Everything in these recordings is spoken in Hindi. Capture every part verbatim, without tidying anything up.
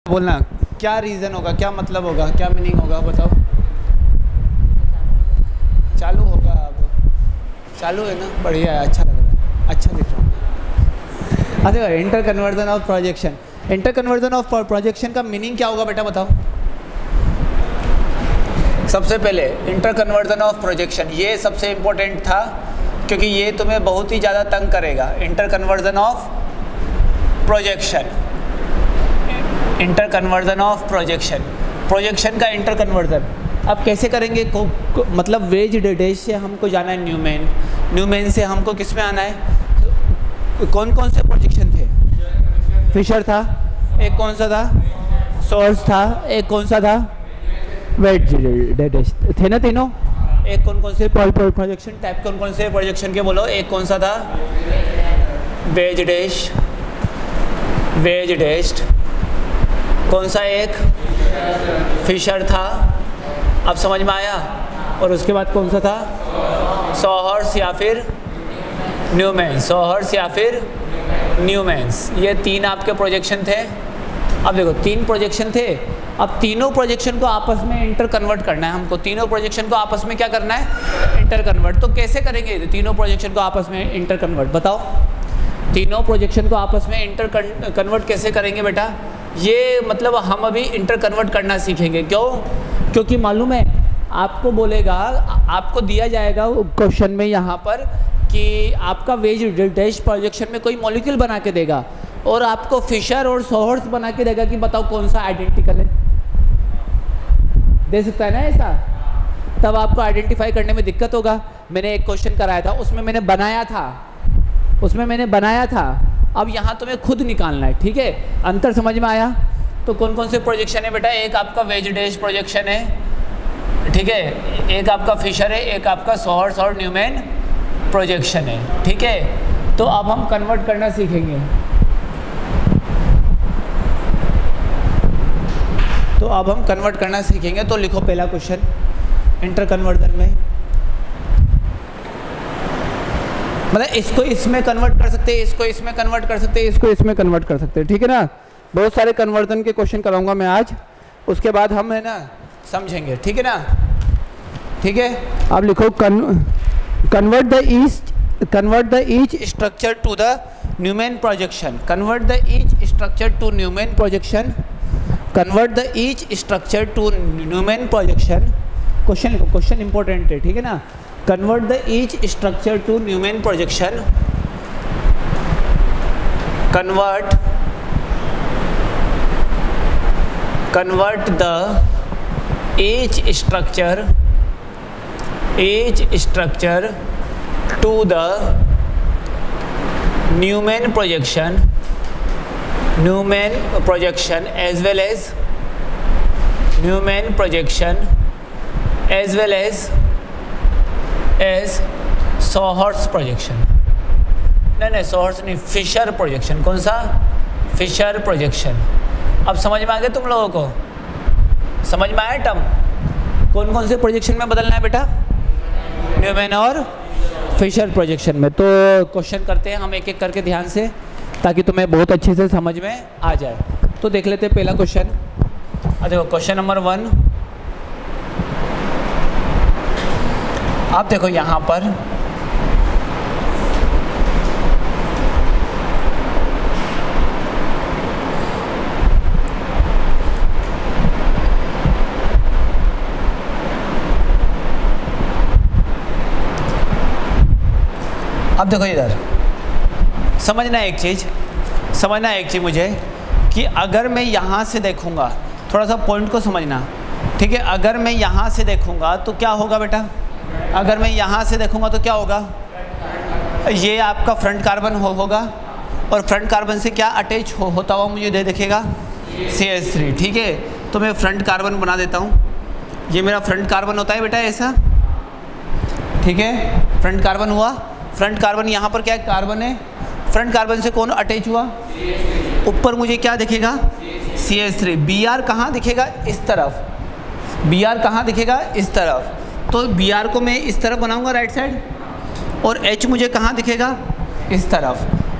बोलना क्या रीज़न होगा, क्या मतलब होगा, क्या मीनिंग होगा, बताओ। चालू होगा, अब चालू है ना, बढ़िया है, अच्छा लग रहा है, अच्छा दिख रहा है। अच्छा, interconversion of projection, interconversion of projection का मीनिंग क्या होगा बेटा, बताओ। सबसे पहले इंटर कन्वर्जन ऑफ प्रोजेक्शन, ये सबसे इम्पोर्टेंट था क्योंकि ये तुम्हें बहुत ही ज़्यादा तंग करेगा। Interconversion of projection, interconversion of projection, projection का इंटर कन्वर्जन अब कैसे करेंगे को, को, मतलब वेज डेश से हमको जाना है न्यूमेन, न्यूमेन से हमको किस में आना है। कौन कौन से प्रोजेक्शन थे? फिशर था, एक कौन सा था? सोर्स था, एक कौन सा था? वेज डेश थे ना तीनों। एक कौन कौन से प्रोजेक्शन टाइप, कौन कौन से प्रोजेक्शन के बोलो। एक कौन सा था? Wedge dash, wedge dashed. कौन सा? एक फिशर था। अब समझ में आया। और उसके बाद कौन सा था? सोहर्स या फिर न्यूमेन, सोहर्स या फिर न्यूमेन्स। ये तीन आपके प्रोजेक्शन थे। अब देखो तीन प्रोजेक्शन थे, अब तीनों प्रोजेक्शन को आपस में इंटर कन्वर्ट करना है हमको। तीनों प्रोजेक्शन को आपस में क्या करना है? Interconvert. तो कैसे करेंगे तीनों प्रोजेक्शन को आपस में इंटर कन्वर्ट, बताओ। तीनों प्रोजेक्शन को आपस में इंटर कन्वर्ट कैसे करेंगे बेटा? ये मतलब हम अभी इंटर कन्वर्ट करना सीखेंगे। क्यों? क्योंकि मालूम है आपको, बोलेगा आपको दिया जाएगा क्वेश्चन में यहाँ पर कि आपका वेज डैश प्रोजेक्शन में कोई मॉलिक्यूल बना के देगा और आपको फिशर और सोहर्स बना के देगा कि बताओ कौन सा आइडेंटिकल है। दे सकता है ना ऐसा, तब आपको आइडेंटिफाई करने में दिक्कत होगा। मैंने एक क्वेश्चन कराया था, उसमें मैंने बनाया था उसमें मैंने बनाया था अब यहाँ तुम्हें खुद निकालना है, ठीक है। अंतर समझ में आया? तो कौन कौन से प्रोजेक्शन है बेटा? एक आपका वेज डैश प्रोजेक्शन है, ठीक है, एक आपका फिशर है, एक आपका सोहर्स और न्यूमेन प्रोजेक्शन है, ठीक है। तो अब हम कन्वर्ट करना सीखेंगे। तो अब हम कन्वर्ट करना सीखेंगे। तो लिखो पहला क्वेश्चन इंटर कन्वर्जन में, मतलब इसको इसमें कन्वर्ट कर सकते हैं, इसको इसमें कन्वर्ट कर सकते हैं, इसको इसमें कन्वर्ट कर सकते हैं, ठीक है ना। बहुत सारे कन्वर्जन के क्वेश्चन कराऊंगा मैं आज, उसके बाद हम है ना समझेंगे, ठीक है ना। ठीक है, अब लिखो convert the each convert the each structure to the Newman projection, convert the each structure to Newman projection, convert the each structure to Newman projection. Question लिखो, क्वेश्चन इंपॉर्टेंट है, ठीक है ना। Convert the each structure to Newman projection, convert convert the each structure each structure to the Newman projection Newman projection as well as Newman projection as well as as Sohers projection। नहीं नहीं Sohers नहीं, Fisher projection। कौन सा? Fisher projection। अब समझ में आ गया तुम लोगों को? समझ में आया टर्म? कौन कौन से प्रोजेक्शन में बदलना है बेटा? न्यूमैन और फिशर प्रोजेक्शन में। तो क्वेश्चन करते हैं हम एक एक करके ध्यान से, ताकि तुम्हें बहुत अच्छे से समझ में आ जाए। तो देख लेते हैं पहला क्वेश्चन। देखो क्वेश्चन नंबर वन, आप देखो यहाँ पर अब देखो इधर समझना एक चीज़, समझना एक चीज़ मुझे कि अगर मैं यहाँ से देखूँगा, थोड़ा सा पॉइंट को समझना, ठीक है। अगर मैं यहाँ से देखूँगा तो क्या होगा बेटा? अगर मैं यहाँ से देखूँगा तो क्या होगा? ये आपका फ्रंट कार्बन हो होगा और फ्रंट कार्बन से क्या अटैच हो, होता हुआ मुझे दे दिखेगा सी एच थ्री, ठीक है। तो मैं फ्रंट कार्बन बना देता हूँ, ये मेरा फ्रंट कार्बन होता है बेटा ऐसा, ठीक है। फ्रंट कार्बन हुआ, फ्रंट कार्बन यहाँ पर क्या है? कार्बन है। फ्रंट कार्बन से कौन अटैच हुआ? ऊपर मुझे क्या दिखेगा? C H three. B R कहाँ दिखेगा? इस तरफ। बी आर कहाँ दिखेगा? इस तरफ। तो बी आर को मैं इस तरफ बनाऊंगा राइट साइड, और एच मुझे कहाँ दिखेगा? इस तरफ।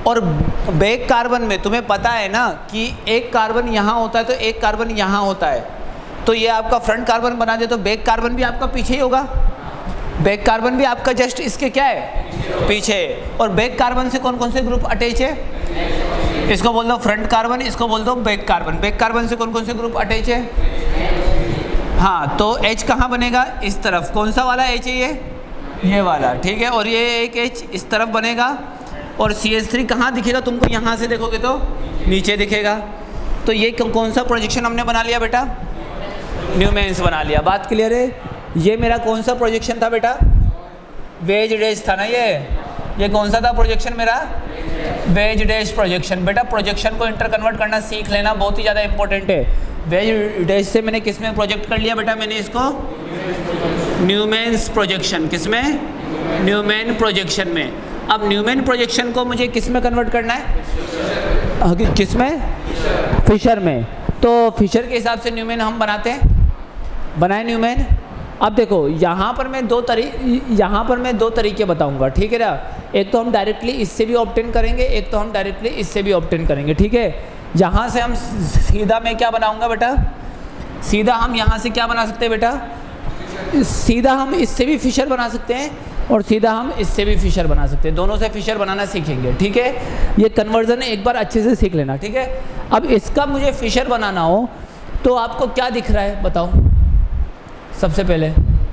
और बेक कार्बन में तुम्हें पता है ना कि एक कार्बन यहाँ होता है तो एक कार्बन यहाँ होता है, तो ये आपका फ्रंट कार्बन बना दे तो बेक कार्बन भी आपका पीछे ही होगा। बेक कार्बन भी आपका जस्ट इसके क्या है, पीछे। और बेक कार्बन से कौन कौन से ग्रुप अटैच है, इसको बोल दो फ्रंट कार्बन, इसको बोल दो बेक कार्बन। बेक कार्बन से कौन कौन से ग्रुप अटैच है, हाँ, तो H कहाँ बनेगा, इस तरफ। कौन सा वाला H है ये, ये वाला, ठीक है। और ये एक H इस तरफ बनेगा और सी एच थ्री कहाँ दिखेगा तुमको, यहाँ से देखोगे तो नीचे दिखेगा। तो ये कौन सा प्रोजेक्शन हमने बना लिया बेटा, न्यूमेंस बना लिया। बात क्लियर है। ये मेरा कौन सा प्रोजेक्शन था बेटा, वेज डैश था ना ये ये कौन सा था प्रोजेक्शन मेरा, वेज डैश प्रोजेक्शन। बेटा प्रोजेक्शन को इंटर कन्वर्ट करना सीख लेना, बहुत ही ज़्यादा इंपॉर्टेंट है। वेज डैश से मैंने किस में प्रोजेक्ट कर लिया बेटा, मैंने इसको न्यूमेंस प्रोजेक्शन, किस में, न्यूमेन प्रोजेक्शन में। अब न्यूमेन प्रोजेक्शन को मुझे किस में कन्वर्ट करना है, किस में, फिशर में। तो फिशर के हिसाब से न्यूमेन हम बनाते हैं, बनाए न्यूमेन। अब देखो यहाँ पर मैं दो तरी यहाँ पर मैं दो तरीके बताऊंगा, ठीक है ना। एक तो हम डायरेक्टली इससे भी ऑब्टेन करेंगे, एक तो हम डायरेक्टली इससे भी ऑब्टेन करेंगे, ठीक है। यहाँ से हम सीधा मैं क्या बनाऊंगा बेटा, सीधा हम यहाँ से क्या बना सकते हैं बेटा, सीधा हम इससे भी फिशर बना सकते हैं और सीधा हम इससे भी फिशर बना सकते हैं। दोनों से फिशर बनाना सीखेंगे, ठीक है। ये कन्वर्जन एक बार अच्छे से सीख लेना, ठीक है। अब इसका मुझे फिशर बनाना हो तो आपको क्या दिख रहा है बताओ, सबसे पहले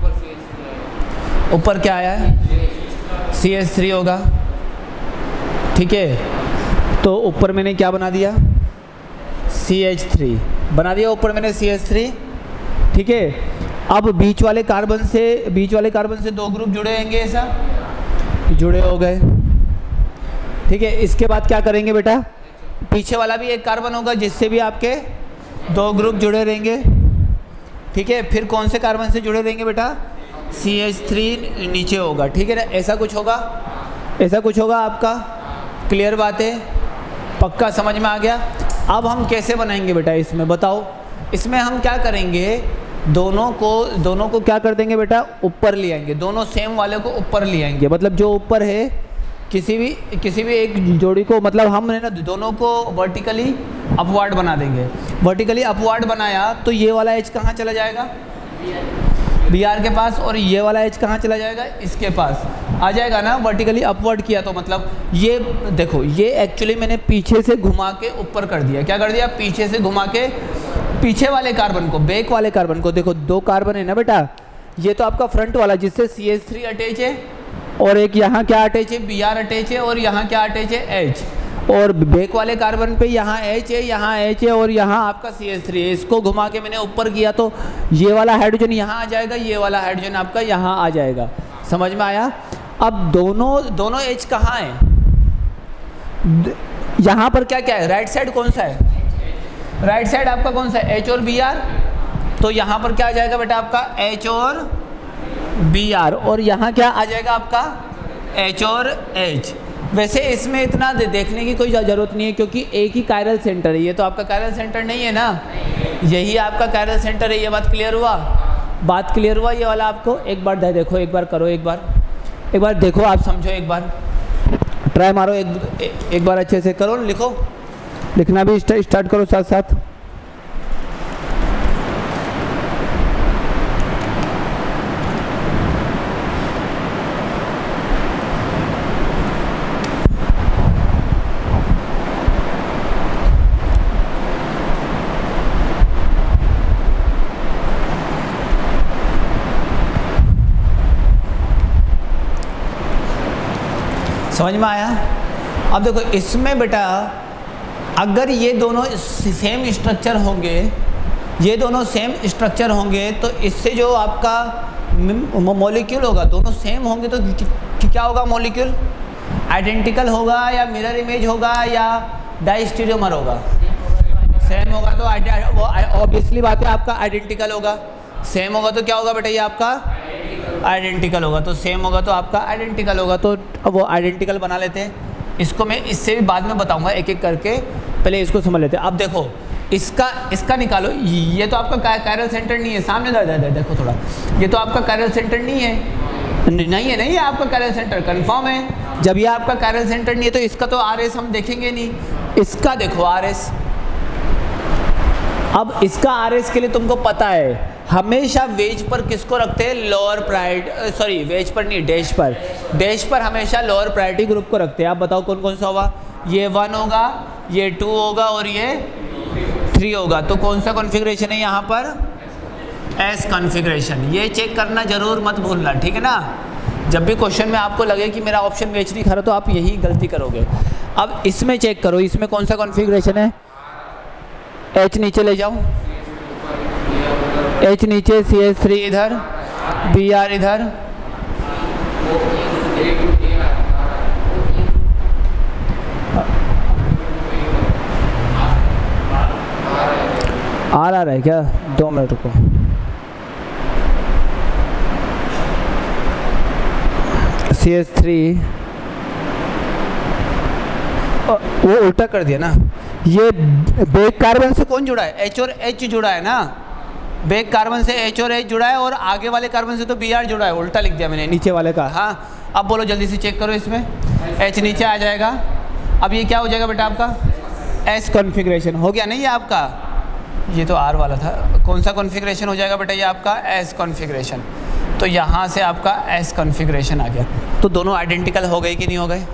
ऊपर क्या आया है, सी एच थ्री होगा, ठीक है। तो ऊपर मैंने क्या बना दिया, सी एच थ्री बना दिया ऊपर मैंने सी एच थ्री, ठीक है। अब बीच वाले कार्बन से बीच वाले कार्बन से दो ग्रुप जुड़े होंगे, ऐसा जुड़े हो गए, ठीक है। इसके बाद क्या करेंगे बेटा, पीछे वाला भी एक कार्बन होगा जिससे भी आपके दो ग्रुप जुड़े रहेंगे, ठीक है। फिर कौन से कार्बन से जुड़े रहेंगे बेटा, सी एच थ्री नीचे होगा, ठीक है ना। ऐसा कुछ होगा, ऐसा कुछ होगा आपका, क्लियर बात है, पक्का समझ में आ गया। अब हम कैसे बनाएंगे बेटा इसमें बताओ। इसमें हम क्या करेंगे, दोनों को दोनों को क्या कर देंगे बेटा, ऊपर ले आएंगे, दोनों सेम वाले को ऊपर ले आएंगे। मतलब जो ऊपर है किसी भी किसी भी एक जोड़ी को, मतलब हम ना दोनों को वर्टिकली अपवार्ड बना देंगे। वर्टिकली अपवार्ड बनाया तो ये वाला एज कहाँ चला जाएगा, बी आर के पास, और ये वाला एज कहाँ चला जाएगा, इसके पास आ जाएगा ना। वर्टिकली अपवर्ड किया तो मतलब ये देखो, ये एक्चुअली मैंने पीछे से घुमा के ऊपर कर दिया। क्या कर दिया, पीछे से घुमा के पीछे वाले कार्बन को, बेक वाले कार्बन को, देखो दो कार्बन है ना बेटा, ये तो आपका फ्रंट वाला जिससे सी एच थ्री अटैच है, और एक यहाँ क्या अटैच है, बी आर अटैच है, और यहाँ क्या अटैच है, H। और बेक वाले कार्बन पे यहाँ H है, यहाँ H है, और यहाँ आपका सी एच थ्री है। इसको घुमा के मैंने ऊपर किया तो ये वाला हाइड्रोजन यहाँ आ जाएगा, ये वाला हाइड्रोजन आपका यहाँ आ जाएगा। समझ में आया। अब दोनों दोनों H कहाँ है, यहाँ पर क्या क्या है, राइट साइड कौन सा है, राइट साइड आपका कौन सा है, H और बी आर। तो यहाँ पर क्या आ जाएगा बेटा आपका H और बी आर, और यहाँ क्या आ जाएगा आपका H और H। वैसे इसमें इतना दे, देखने की कोई ज़रूरत नहीं है क्योंकि एक ही कायरल सेंटर है। ये तो आपका कायरल सेंटर नहीं है ना, यही आपका कायरल सेंटर है। ये बात क्लियर हुआ, बात क्लियर हुआ। ये वाला आपको एक बार देखो, एक बार करो, एक बार एक बार देखो, आप समझो, एक बार ट्राई मारो, एक एक बार अच्छे से करो, लिखो, लिखना भी स्टार्ट करो साथ साथ। समझ में आया। अब देखो इसमें बेटा अगर ये दोनों सेम स्ट्रक्चर होंगे, ये दोनों सेम स्ट्रक्चर होंगे तो इससे जो आपका मॉलिक्यूल होगा, दोनों सेम होंगे तो क्या होगा, मॉलिक्यूल आइडेंटिकल होगा या मिरर इमेज होगा या डाइस्टेरियोमर होगा, सेम होगा तो ऑब्वियसली बात है आपका आइडेंटिकल होगा। सेम होगा तो क्या होगा बेटा, ये आपका आइडेंटिकल होगा। तो सेम होगा तो आपका आइडेंटिकल होगा, तो अब वो आइडेंटिकल बना लेते हैं। इसको मैं इससे भी बाद में बताऊंगा एक एक करके, पहले इसको समझ लेते हैं। अब देखो इसका इसका निकालो, ये तो आपका कायरल सेंटर नहीं है, सामने दे, दे, दे, देखो थोड़ा, ये तो आपका कायरल सेंटर नहीं है, नहीं है नहीं है आपका कायरल सेंटर, कंफर्म है। जब ये आपका कायरल सेंटर नहीं है तो इसका तो आर एस हम देखेंगे नहीं, इसका देखो आर एस। अब इसका आर एस के लिए तुमको पता है हमेशा वेज पर किसको रखते हैं, लोअर प्रायोरिटी, सॉरी वेज पर नहीं, डैश पर, डैश पर हमेशा लोअर प्रायोरिटी ग्रुप को रखते हैं। आप बताओ कौन कौन सा होगा, ये वन होगा, ये टू होगा और ये थ्री होगा। तो कौन सा कॉन्फ़िगरेशन है यहाँ पर, एस कॉन्फ़िगरेशन। ये चेक करना जरूर मत भूलना, ठीक है ना। जब भी क्वेश्चन में आपको लगे कि मेरा ऑप्शन मैच नहीं खा रहा तो आप यही गलती करोगे। अब इसमें चेक करो, इसमें कौन सा कॉन्फ़िगरेशन है, एच नीचे ले जाओ, एच नीचे, सी एच थ्री इधर, बी आर इधर, आर आ रहा है क्या, दो मिनट रुको। सी एच थ्री वो उल्टा कर दिया ना, ये बेक कार्बन से कौन जुड़ा है, एच और एच जुड़ा है ना, बेक कार्बन से एच और एच जुड़ा है और आगे वाले कार्बन से तो बी आर जुड़ा है, उल्टा लिख दिया मैंने नीचे वाले का। हाँ अब बोलो जल्दी से चेक करो, इसमें एच नीचे आ जाएगा। अब ये क्या हो जाएगा बेटा आपका एस कॉन्फ़िगरेशन हो गया नहीं, ये आपका, ये तो आर वाला था, कौन सा कॉन्फ़िगरेशन हो जाएगा बेटा, ये आपका एस कॉन्फ़िगरेशन। तो यहाँ से आपका एस कॉन्फ़िगरेशन आ गया। तो दोनों आइडेंटिकल हो गए कि नहीं हो गए,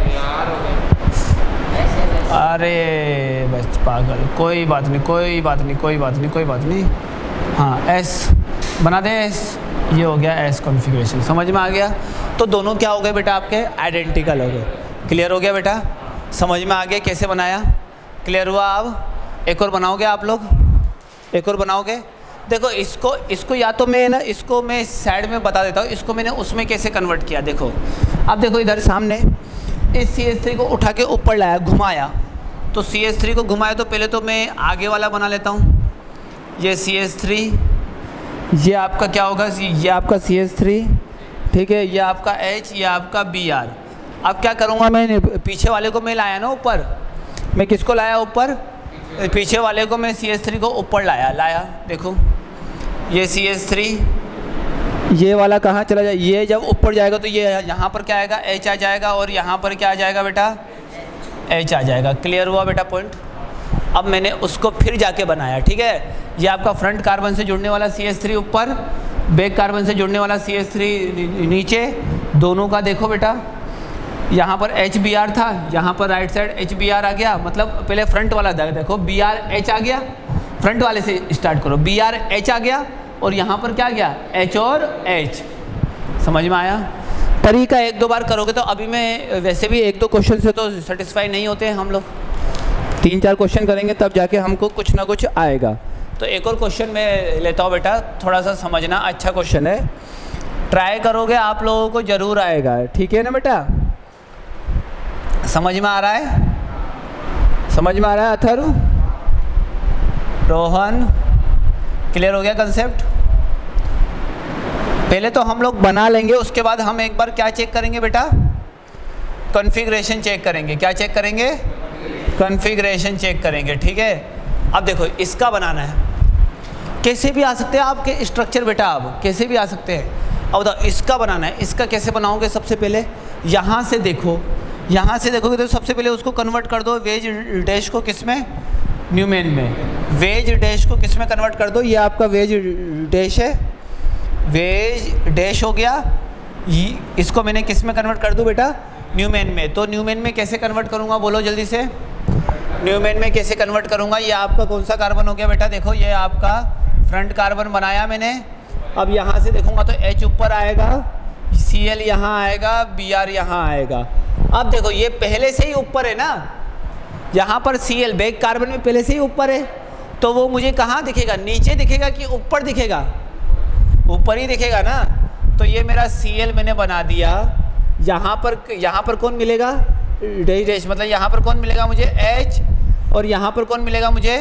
अरे बस पागल, कोई बात नहीं कोई बात नहीं कोई बात नहीं कोई बात नहीं। हाँ एस बना दे, एस, ये हो गया एस कॉन्फ़िगरेशन, समझ में आ गया। तो दोनों क्या हो गए बेटा आपके, आइडेंटिकल हो गए। क्लियर हो गया बेटा, समझ में आ गया कैसे बनाया, क्लियर हुआ। अब एक और बनाओगे आप लोग, एक और बनाओगे। देखो इसको इसको या तो मैं ना इसको मैं साइड में बता देता हूँ, इसको मैंने उसमें कैसे कन्वर्ट किया। देखो अब देखो इधर सामने इस सी एच थ्री को उठा के ऊपर लाया, घुमाया, तो सी एच थ्री को घुमाया तो पहले तो मैं आगे वाला बना लेता हूँ, ये सी एच थ्री, ये आपका क्या होगा, ये आपका सी एच थ्री, ठीक है, ये आपका H, ये आपका बी आर। अब क्या करूँगा मैं, पीछे वाले को मैं लाया ना ऊपर, मैं किसको लाया ऊपर, पीछे वाले को मैं सी एच थ्री को ऊपर लाया लाया देखो ये सी एच थ्री, ये वाला कहाँ चला जाए, ये जब ऊपर जाएगा तो ये यहाँ पर क्या आएगा, H आ जाएगा और यहाँ पर क्या आ जाएगा बेटा, H आ जाएगा। क्लियर हुआ बेटा पॉइंट। अब मैंने उसको फिर जाके बनाया, ठीक है। ये आपका फ्रंट कार्बन से जुड़ने वाला सी एच थ्री ऊपर, बैक कार्बन से जुड़ने वाला सी एच थ्री नीचे, दोनों का देखो बेटा, यहाँ पर एच बी आर था, यहाँ पर right side H B R आ गया, मतलब पहले फ्रंट वाला देखो, बी आर एच आ गया, फ्रंट वाले से स्टार्ट करो, बी आर एच आ गया और यहाँ पर क्या आ गया, एच और एच। समझ में आया। तरीका एक दो बार करोगे तो, अभी मैं वैसे भी एक दो क्वेश्चन से तो सेटिस्फाई नहीं होते हैं हम लोग, तीन चार क्वेश्चन करेंगे तब जाके हमको कुछ ना कुछ आएगा। तो एक और क्वेश्चन मैं लेता हूँ बेटा, थोड़ा सा समझना, अच्छा क्वेश्चन है, ट्राई करोगे आप लोगों को ज़रूर आएगा, ठीक है ना बेटा। समझ में आ रहा है, समझ में आ रहा है अथर्व, रोहन, क्लियर हो गया कंसेप्ट। पहले तो हम लोग बना लेंगे, उसके बाद हम एक बार क्या चेक करेंगे बेटा, कॉन्फ़िगरेशन चेक करेंगे। क्या चेक करेंगे, कॉन्फ़िगरेशन चेक करेंगे, ठीक है। अब देखो इसका बनाना है, कैसे भी आ सकते हैं आपके स्ट्रक्चर बेटा, आप कैसे भी आ सकते हैं। अब बताओ इसका बनाना है, इसका कैसे बनाओगे, सबसे पहले यहाँ से देखो, यहाँ से देखोगे तो सबसे पहले उसको कन्वर्ट कर दो, वेज डैश को किस में, न्यूमेन में, वेज डैश को किस में कन्वर्ट कर दो, ये आपका वेज डैश है, वेज डैश हो गया, ये इसको मैंने किस में कन्वर्ट कर दूँ बेटा, न्यूमेन में। तो न्यूमेन में कैसे कन्वर्ट करूँगा, बोलो जल्दी से, न्यूमेन में कैसे कन्वर्ट करूँगा। ये आपका कौन सा कार्बन हो गया बेटा, देखो ये आपका फ्रंट कार्बन बनाया मैंने। अब यहाँ से देखूँगा तो H ऊपर आएगा, सी एल यहाँ आएगा, बी आर यहाँ आएगा। अब देखो ये पहले से ही ऊपर है ना, यहाँ पर सी एल बैक कार्बन में पहले से ही ऊपर है, तो वो मुझे कहाँ दिखेगा, नीचे दिखेगा कि ऊपर दिखेगा, ऊपर ही दिखेगा ना। तो ये मेरा सी एल मैंने बना दिया, यहाँ पर यहाँ पर कौन मिलेगा, डैश डैश, मतलब यहाँ पर कौन मिलेगा मुझे, H, और यहाँ पर कौन मिलेगा मुझे,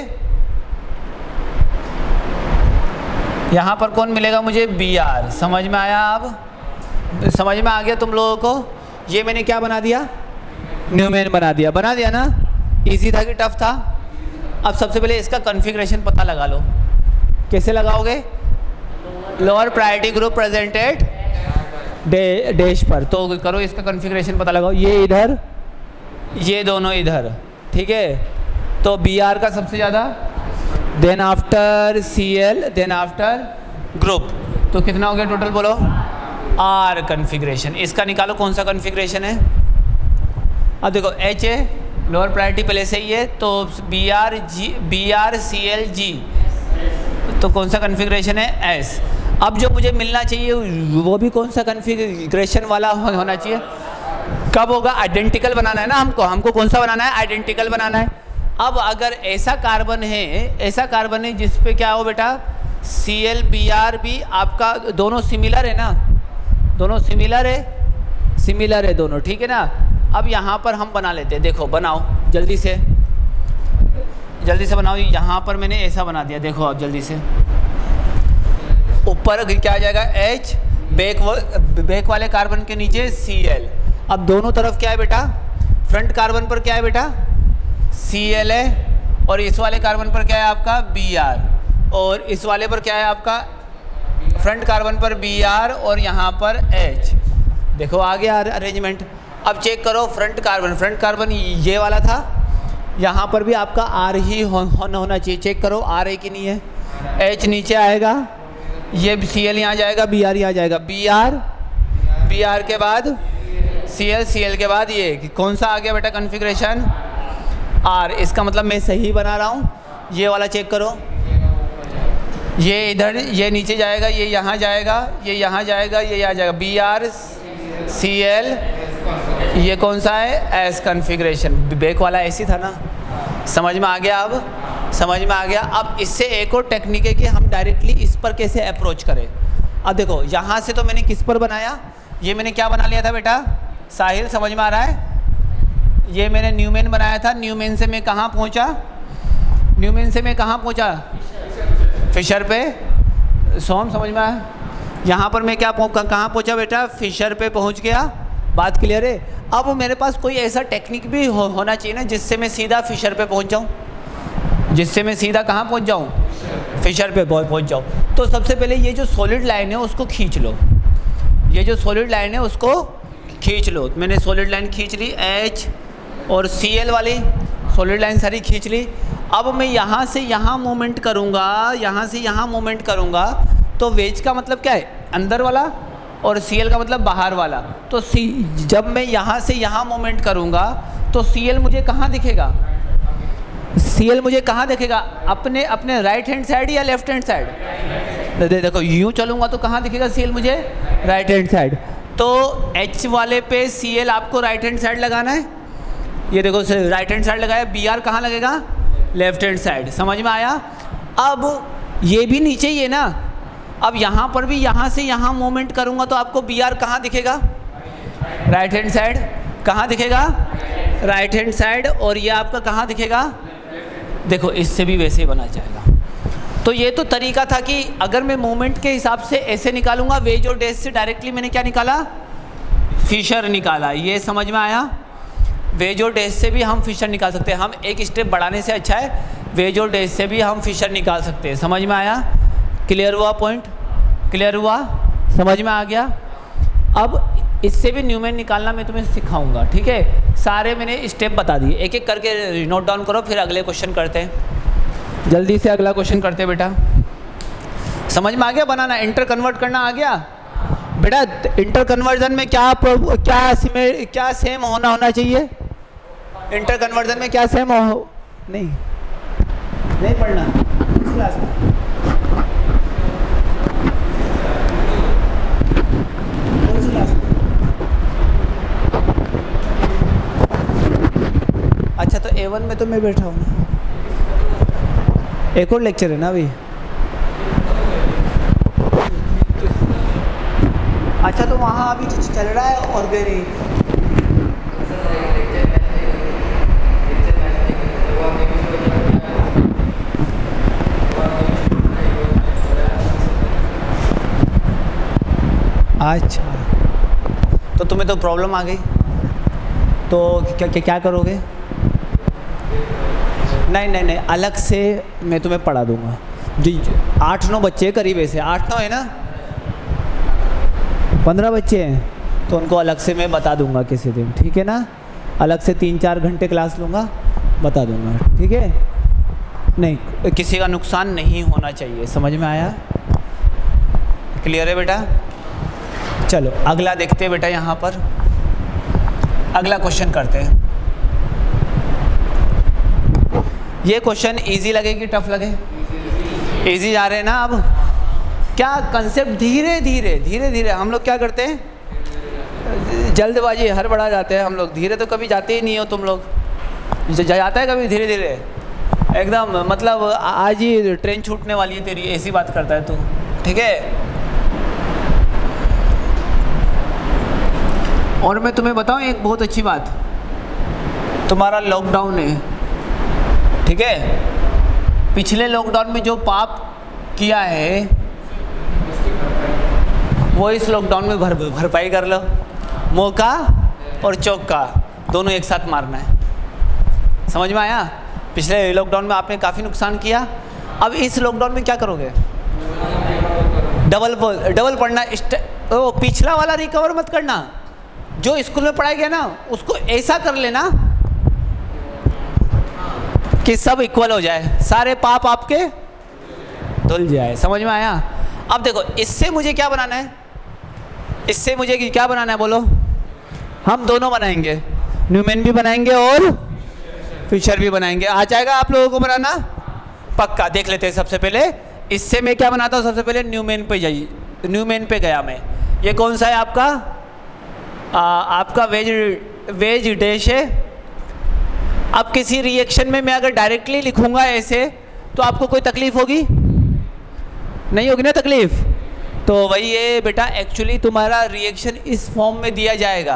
यहाँ पर कौन मिलेगा मुझे, बी आर। समझ में आया, अब समझ में आ गया तुम लोगों को। ये मैंने क्या बना दिया, न्यूमेन बना दिया, बना दिया ना, इजी था कि टफ था। अब सबसे पहले इसका कॉन्फ़िगरेशन पता लगा लो, कैसे लगाओगे, lower priority group presented the, dash पर। तो करो इसका कॉन्फ़िगरेशन पता लगाओ, ये इधर, ये दोनों इधर, ठीक है। तो बी आर का सबसे ज़्यादा, then after C L, then after group. तो कितना हो गया टोटल बोलो? R configuration. इसका निकालो कौन सा कॉन्फ़िगरेशन है। अब देखो एच है, लोअर प्रायोरिटी पहले से ही है, तो B R G, B R C L G, तो कौन सा कॉन्फ़िगरेशन है? एस। अब जो मुझे मिलना चाहिए वो भी कौन सा कॉन्फ़िगरेशन वाला होना चाहिए? कब होगा? आइडेंटिकल बनाना है ना हमको। हमको कौन सा बनाना है? आइडेंटिकल बनाना है। अब अगर ऐसा कार्बन है, ऐसा कार्बन है जिस पे क्या हो बेटा, सी एल बी आर भी आपका दोनों सिमिलर है ना, दोनों सिमिलर है, सिमिलर है दोनों, ठीक है ना। अब यहाँ पर हम बना लेते हैं, देखो बनाओ जल्दी से, जल्दी से बनाओ। यहाँ पर मैंने ऐसा बना दिया, देखो अब जल्दी से। ऊपर क्या आ जाएगा? H, बैक बैक वाले कार्बन के नीचे सी एल। अब दोनों तरफ क्या है बेटा? फ्रंट कार्बन पर क्या है बेटा? सी एल है, और इस वाले कार्बन पर क्या है आपका? बी आर, और इस वाले पर क्या है आपका? फ्रंट कार्बन पर बी आर और यहाँ पर H। देखो आ गया अरेंजमेंट। अब चेक करो फ्रंट कार्बन, फ्रंट कार्बन ये वाला था, यहाँ पर भी आपका आर ही हो, होना चाहिए। चेक करो आर है कि नहीं है। H नीचे आएगा, ये सी एल यहाँ जाएगा, बी आर यहाँ जाएगा, बी आर बी आर के बाद सी एल, सी एल के बाद ये कौन सा आ गया बेटा कॉन्फ़िगरेशन? आर। इसका मतलब मैं सही बना रहा हूँ। ये वाला चेक करो, ये इधर, ये नीचे जाएगा, ये यहाँ जाएगा, ये यहाँ जाएगा, ये यहाँ जाएगा, बी आर सी एल, ये कौन सा है? S configuration. बैक वाला ऐसी था ना, समझ में आ गया? अब समझ में आ गया। अब इससे एक और टेक्निक है कि हम डायरेक्टली इस पर कैसे अप्रोच करें। अब देखो यहाँ से तो मैंने किस पर बनाया, ये मैंने क्या बना लिया था बेटा? साहिल, समझ में आ रहा है? ये मैंने न्यूमेन बनाया था। न्यूमेन से मैं कहाँ पहुँचा? न्यूमेन से मैं कहाँ पहुँचा? फिशर पे। सोम, समझ में आया? यहाँ पर मैं क्या कहाँ पहुँचा बेटा? फिशर पे पहुँच गया। बात क्लियर है? अब मेरे पास कोई ऐसा टेक्निक भी हो, होना चाहिए ना जिससे मैं सीधा फिशर पे पहुँच जाऊँ, जिससे मैं सीधा कहाँ पहुँच जाऊँ? फिशर पे पहुँच जाऊँ। तो सबसे पहले ये जो सॉलिड लाइन है उसको खींच लो, ये जो सॉलिड लाइन है उसको खींच लो। मैंने सॉलिड लाइन खींच ली, एच और सी एल वाली सॉलिड लाइन सारी खींच ली। अब मैं यहाँ से यहाँ मूवमेंट करूँगा, यहाँ से यहाँ मूवमेंट करूँगा, तो वेज का मतलब क्या है? अंदर वाला, और सी एल का मतलब बाहर वाला। तो सी जब मैं यहाँ से यहाँ मूवमेंट करूँगा तो सी एल मुझे कहाँ दिखेगा? सी एल मुझे कहाँ दिखेगा? अपने अपने राइट हैंड साइड या लेफ्ट हैंड साइड? दे, देखो यूँ चलूँगा तो कहाँ दिखेगा सी एल मुझे? Right hand side. तो एच वाले पे सी एल आपको राइट हैंड साइड लगाना है। ये देखो राइट हैंड साइड लगाया, बी आर कहाँ लगेगा? Left hand side. समझ में आया? अब ये भी नीचे ही है ना, अब यहाँ पर भी यहाँ से यहाँ मूवमेंट करूँगा तो आपको बी आर कहाँ दिखेगा? Right hand side. कहाँ दिखेगा? Right hand side. और ये आपका कहाँ दिखेगा? देखो इससे भी वैसे ही बना जाएगा। तो ये तो तरीका था कि अगर मैं मूवमेंट के हिसाब से ऐसे निकालूंगा, वेज और डेज से डायरेक्टली मैंने क्या निकाला? फिशर निकाला। ये समझ में आया? वेज और डेज से भी हम फिशर निकाल सकते हैं। हम एक स्टेप बढ़ाने से अच्छा है वेज और डेज से भी हम फिशर निकाल सकते हैं। समझ में आया? क्लियर हुआ? पॉइंट क्लियर हुआ? समझ में आ गया? अब इससे भी न्यूमेन निकालना मैं तुम्हें सिखाऊंगा, ठीक है? सारे मैंने स्टेप बता दिए, एक एक करके नोट डाउन करो, फिर अगले क्वेश्चन करते हैं। जल्दी से अगला क्वेश्चन करते हैं बेटा। समझ में आ गया बनाना? इंटर कन्वर्ट करना आ गया बेटा? इंटर कन्वर्जन में क्या क्या सिमे, क्या सेम होना होना चाहिए? इंटर कन्वर्जन में क्या सेम हो? नहीं नहीं पढ़ना क्लास में। अच्छा तो ए वन में तो मैं बैठा हूँ ना, एक और लेक्चर है ना अभी। अच्छा तो वहाँ अभी चल रहा है ऑर्गेनिक। अच्छा तो तुम्हें तो प्रॉब्लम आ गई, तो क्या क्या, क्या करोगे? नहीं नहीं नहीं अलग से मैं तुम्हें पढ़ा दूंगा। जी आठ नौ बच्चे करीब, ऐसे आठ नौ है ना? पंद्रह बच्चे हैं तो उनको अलग से मैं बता दूंगा किसी दिन, ठीक है ना, अलग से तीन चार घंटे क्लास लूँगा, बता दूंगा, ठीक है। नहीं, किसी का नुकसान नहीं होना चाहिए, समझ में आया? क्लियर है बेटा? चलो अगला देखते हैं बेटा, यहाँ पर अगला क्वेश्चन करते हैं। ये क्वेश्चन इजी लगे कि टफ लगे? इजी जा रहे हैं ना? अब क्या कंसेप्ट धीरे धीरे धीरे धीरे हम लोग क्या करते हैं, जल्दबाजी हड़बड़ा जाते हैं हम लोग, धीरे तो कभी जाते ही नहीं हो तुम लोग, जाता है कभी धीरे धीरे एकदम, मतलब आज ही ट्रेन छूटने वाली है तेरी, ऐसी बात करता है तू, ठीक है। और मैं तुम्हें बताऊं एक बहुत अच्छी बात, तुम्हारा लॉकडाउन है, ठीक है, पिछले लॉकडाउन में जो पाप किया है वो इस लॉकडाउन में भर भरपाई कर लो। मौका और चौका दोनों एक साथ मारना है, समझ में आया? पिछले लॉकडाउन में आपने काफ़ी नुकसान किया, अब इस लॉकडाउन में क्या करोगे? डबल डबल पढ़ना। ओ, पिछला वाला रिकवर मत करना, जो स्कूल में पढ़ाया गया ना उसको ऐसा कर लेना कि सब इक्वल हो जाए, सारे पाप आपके धुल जाए, समझ में आया? अब देखो इससे मुझे क्या बनाना है, इससे मुझे क्या बनाना है बोलो? हम दोनों बनाएंगे, न्यूमेन भी बनाएंगे और फिशर भी बनाएंगे। आ जाएगा आप लोगों को बनाना? पक्का। देख लेते हैं सबसे पहले, इससे मैं क्या बनाता हूँ? सबसे पहले न्यूमेन पे जाइए, न्यूमेन पे गया मैं। ये कौन सा है आपका? आ, आपका वेज वेज डिश है। अब किसी रिएक्शन में मैं अगर डायरेक्टली लिखूंगा ऐसे तो आपको कोई तकलीफ होगी? नहीं होगी ना तकलीफ? तो वही है बेटा, एक्चुअली तुम्हारा रिएक्शन इस फॉर्म में दिया जाएगा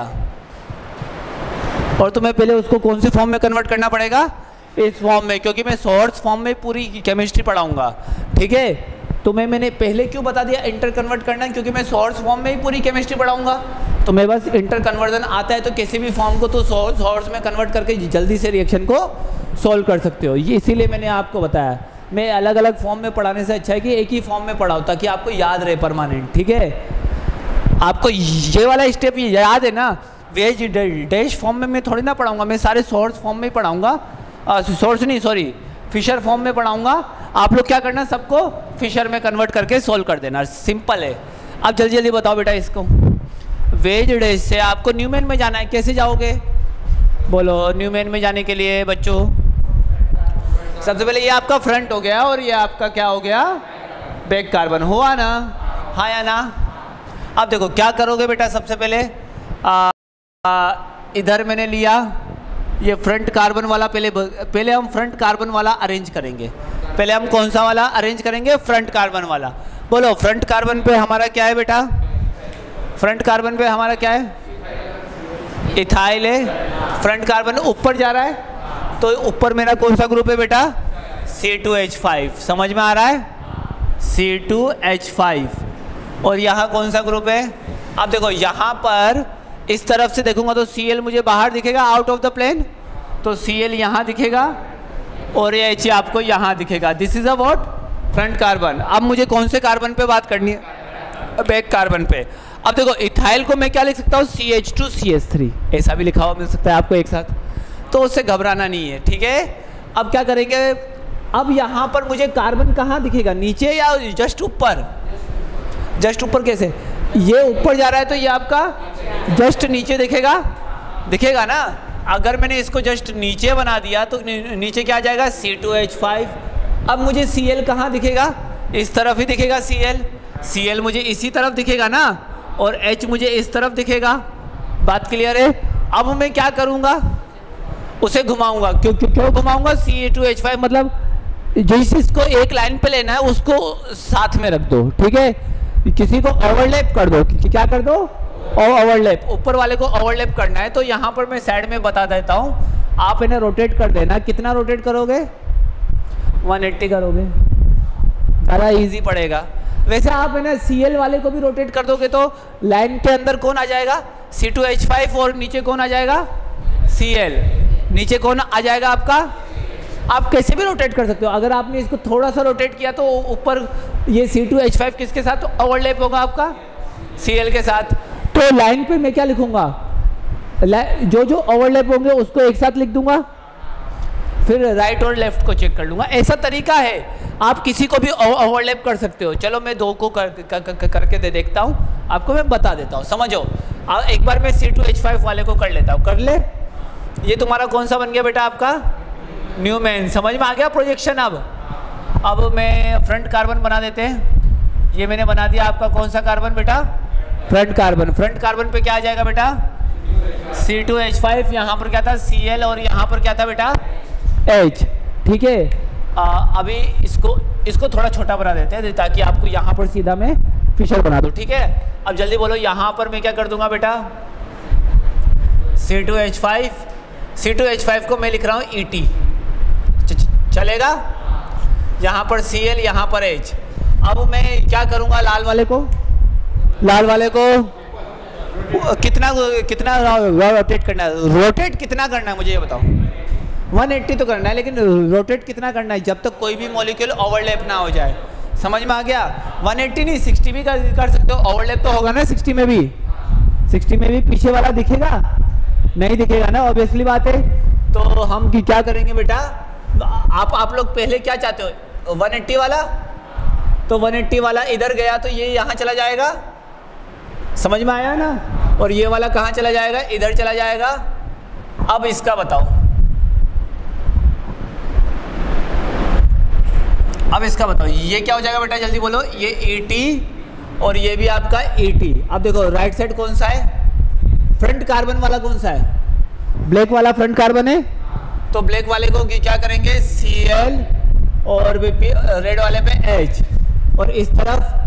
और तुम्हें पहले उसको कौन से फॉर्म में कन्वर्ट करना पड़ेगा? इस फॉर्म में, क्योंकि मैं सोर्स फॉर्म में पूरी केमिस्ट्री पढ़ाऊंगा, ठीक है। तुम्हें मैंने पहले क्यों बता दिया इंटर कन्वर्ट करना? क्योंकि मैं सोर्स फॉर्म में ही पूरी केमिस्ट्री पढ़ाऊंगा। तुम्हें बस इंटर कन्वर्जन आता है तो किसी भी फॉर्म को तो सोर्स सोर्स में कन्वर्ट करके जल्दी से रिएक्शन को सोल्व कर सकते हो। ये इसीलिए मैंने आपको बताया, मैं अलग अलग फॉर्म में पढ़ाने से अच्छा है कि एक ही फॉर्म में पढ़ाऊँ ताकि आपको याद रहे परमानेंट, ठीक है। आपको ये वाला स्टेप याद है ना? वेज डैश फॉर्म में मैं थोड़ी ना पढ़ाऊंगा, मैं सारे सोर्स फॉर्म में ही पढ़ाऊंगा, सोर्स नहीं सॉरी फिशर फॉर्म में पढ़ाऊंगा। आप लोग क्या करना, सबको फिशर में कन्वर्ट करके सोल्व कर देना, सिंपल है। अब जल्दी जल्दी बताओ बेटा इसको। वेज डैश से आपको न्यूमेन में जाना है, कैसे जाओगे बोलो? न्यूमेन में जाने के लिए बच्चों सबसे पहले ये आपका फ्रंट हो गया और ये आपका क्या हो गया? बैक कार्बन हुआ ना? हाँ या ना? अब देखो क्या करोगे बेटा, सबसे पहले आ, आ, इधर मैंने लिया ये फ्रंट कार्बन वाला, पहले पहले हम फ्रंट कार्बन वाला अरेंज करेंगे। पहले हम कौन सा वाला अरेंज करेंगे? फ्रंट कार्बन वाला। बोलो फ्रंट कार्बन पे हमारा क्या है बेटा? फ्रंट कार्बन पे हमारा क्या है? इथाइल है। फ्रंट कार्बन ऊपर जा रहा है तो ऊपर मेरा कौन सा ग्रुप है बेटा? C two H five. समझ में आ रहा है? C two H five. और यहाँ कौन सा ग्रुप है? अब देखो यहाँ पर इस तरफ से देखूंगा तो Cl मुझे बाहर दिखेगा, आउट ऑफ द प्लेन, तो Cl यहाँ दिखेगा और ये H आपको यहाँ दिखेगा। This is a what? Front carbon. अब मुझे कौन से कार्बन पे बात करनी है? बैक कार्बन पे। अब देखो इथाइल को मैं क्या लिख सकता हूँ? C H two C H three, ऐसा भी लिखा हुआ मिल सकता है आपको एक साथ, तो उससे घबराना नहीं है, ठीक है। अब क्या करेंगे? अब यहाँ पर मुझे कार्बन कहाँ दिखेगा? नीचे या जस्ट ऊपर? जस्ट ऊपर कैसे? ये ऊपर जा रहा है तो ये आपका जस्ट नीचे दिखेगा, दिखेगा ना। अगर मैंने इसको जस्ट नीचे बना दिया तो नीचे क्या आ जाएगा? C two H five. अब मुझे Cl कहाँ दिखेगा? इस तरफ ही दिखेगा Cl। Cl मुझे इसी तरफ दिखेगा ना, और H मुझे इस तरफ दिखेगा। बात क्लियर है? अब मैं क्या करूँगा? उसे घुमाऊंगा। क्यों क्यों क्यों घुमाऊंगा? सी टू एच फाइव मतलब जिस इसको एक लाइन पे लेना है उसको साथ में रख दो, ठीक है। किसी को ओवरलैप कर दो, क्या कर दो? ओवरलैप, ऊपर वाले को ओवरलैप करना है। तो यहाँ पर मैं साइड में बता देता हूँ, आप इन्हें रोटेट कर देना। कितना रोटेट करोगे? वन एट्टी करोगे, ज़्यादा इजी पड़ेगा। वैसे आप इन्हें Cl वाले को भी रोटेट कर दोगे तो लाइन के अंदर कौन आ जाएगा? सी टू एच फाइव और नीचे कौन आ जाएगा? Cl। नीचे कौन आ जाएगा आपका? आप कैसे भी रोटेट कर सकते हो। अगर आपने इसको थोड़ा सा रोटेट किया तो ऊपर ये सी टू एच फाइव किसके साथ ओवरलैप होगा? आपका Cl के साथ। तो लाइन पे मैं क्या लिखूंगा, जो जो ओवरलैप होंगे उसको एक साथ लिख दूंगा, फिर राइट और लेफ्ट को चेक कर लूंगा। ऐसा तरीका है, आप किसी को भी ओवरलैप कर सकते हो। चलो मैं दो को कर, कर, कर, करके दे देखता हूँ, आपको मैं बता देता हूँ, समझो। एक बार मैं सी टू एच फाइव वाले को कर लेता हूँ, कर ले। ये तुम्हारा कौन सा बन गया बेटा आपका, न्यूमैन। समझ में आ गया प्रोजेक्शन। अब अब मैं फ्रंट कार्बन बना देते हैं। ये मैंने बना दिया आपका कौन सा कार्बन बेटा, फ्रंट कार्बन। फ्रंट कार्बन पे क्या आ जाएगा बेटा, सी टू एच फाइव, यहाँ पर क्या था सी एल, और यहाँ पर क्या था बेटा H। ठीक है, आ, अभी इसको इसको थोड़ा छोटा बना देते हैं ताकि आपको यहाँ पर सीधा मैं फिशर बना दूँ। ठीक है, अब जल्दी बोलो, यहाँ पर मैं क्या कर दूंगा बेटा, C two H five. C two H five को मैं लिख रहा हूँ ई टी, चलेगा। यहाँ पर सी एल, यहाँ पर H। अब मैं क्या करूँगा, लाल वाले को लाल वाले को कितना कितना रोटेट करना है, रोटेट कितना करना है मुझे ये बताओ। वन एट्टी तो करना है, लेकिन रोटेट कितना करना है, जब तक कोई भी मॉलिक्यूल ओवरलैप ना हो जाए। समझ में आ गया। वन एट्टी नहीं, सिक्सटी भी कर, कर सकते हो। ओवरलैप तो होगा ना सिक्सटी में भी, सिक्सटी में भी पीछे वाला दिखेगा नहीं, दिखेगा ना, ऑब्वियसली बात है। तो हम की क्या करेंगे बेटा, आप आप लोग पहले क्या चाहते हो, वन एट्टी वाला। तो वन एट्टी वाला इधर गया तो ये यहाँ चला जाएगा, समझ में आया ना। और ये वाला कहाँ चला जाएगा, इधर चला जाएगा। अब इसका बताओ, अब इसका बताओ, ये क्या हो जाएगा बेटा, जल्दी बोलो। ये ई टी और ये भी आपका ई टी। अब देखो राइट साइड कौन सा है, फ्रंट कार्बन वाला कौन सा है, ब्लैक वाला फ्रंट कार्बन है। तो ब्लैक वाले को क्या करेंगे, सी एल, और रेड वाले पे H, और इस तरफ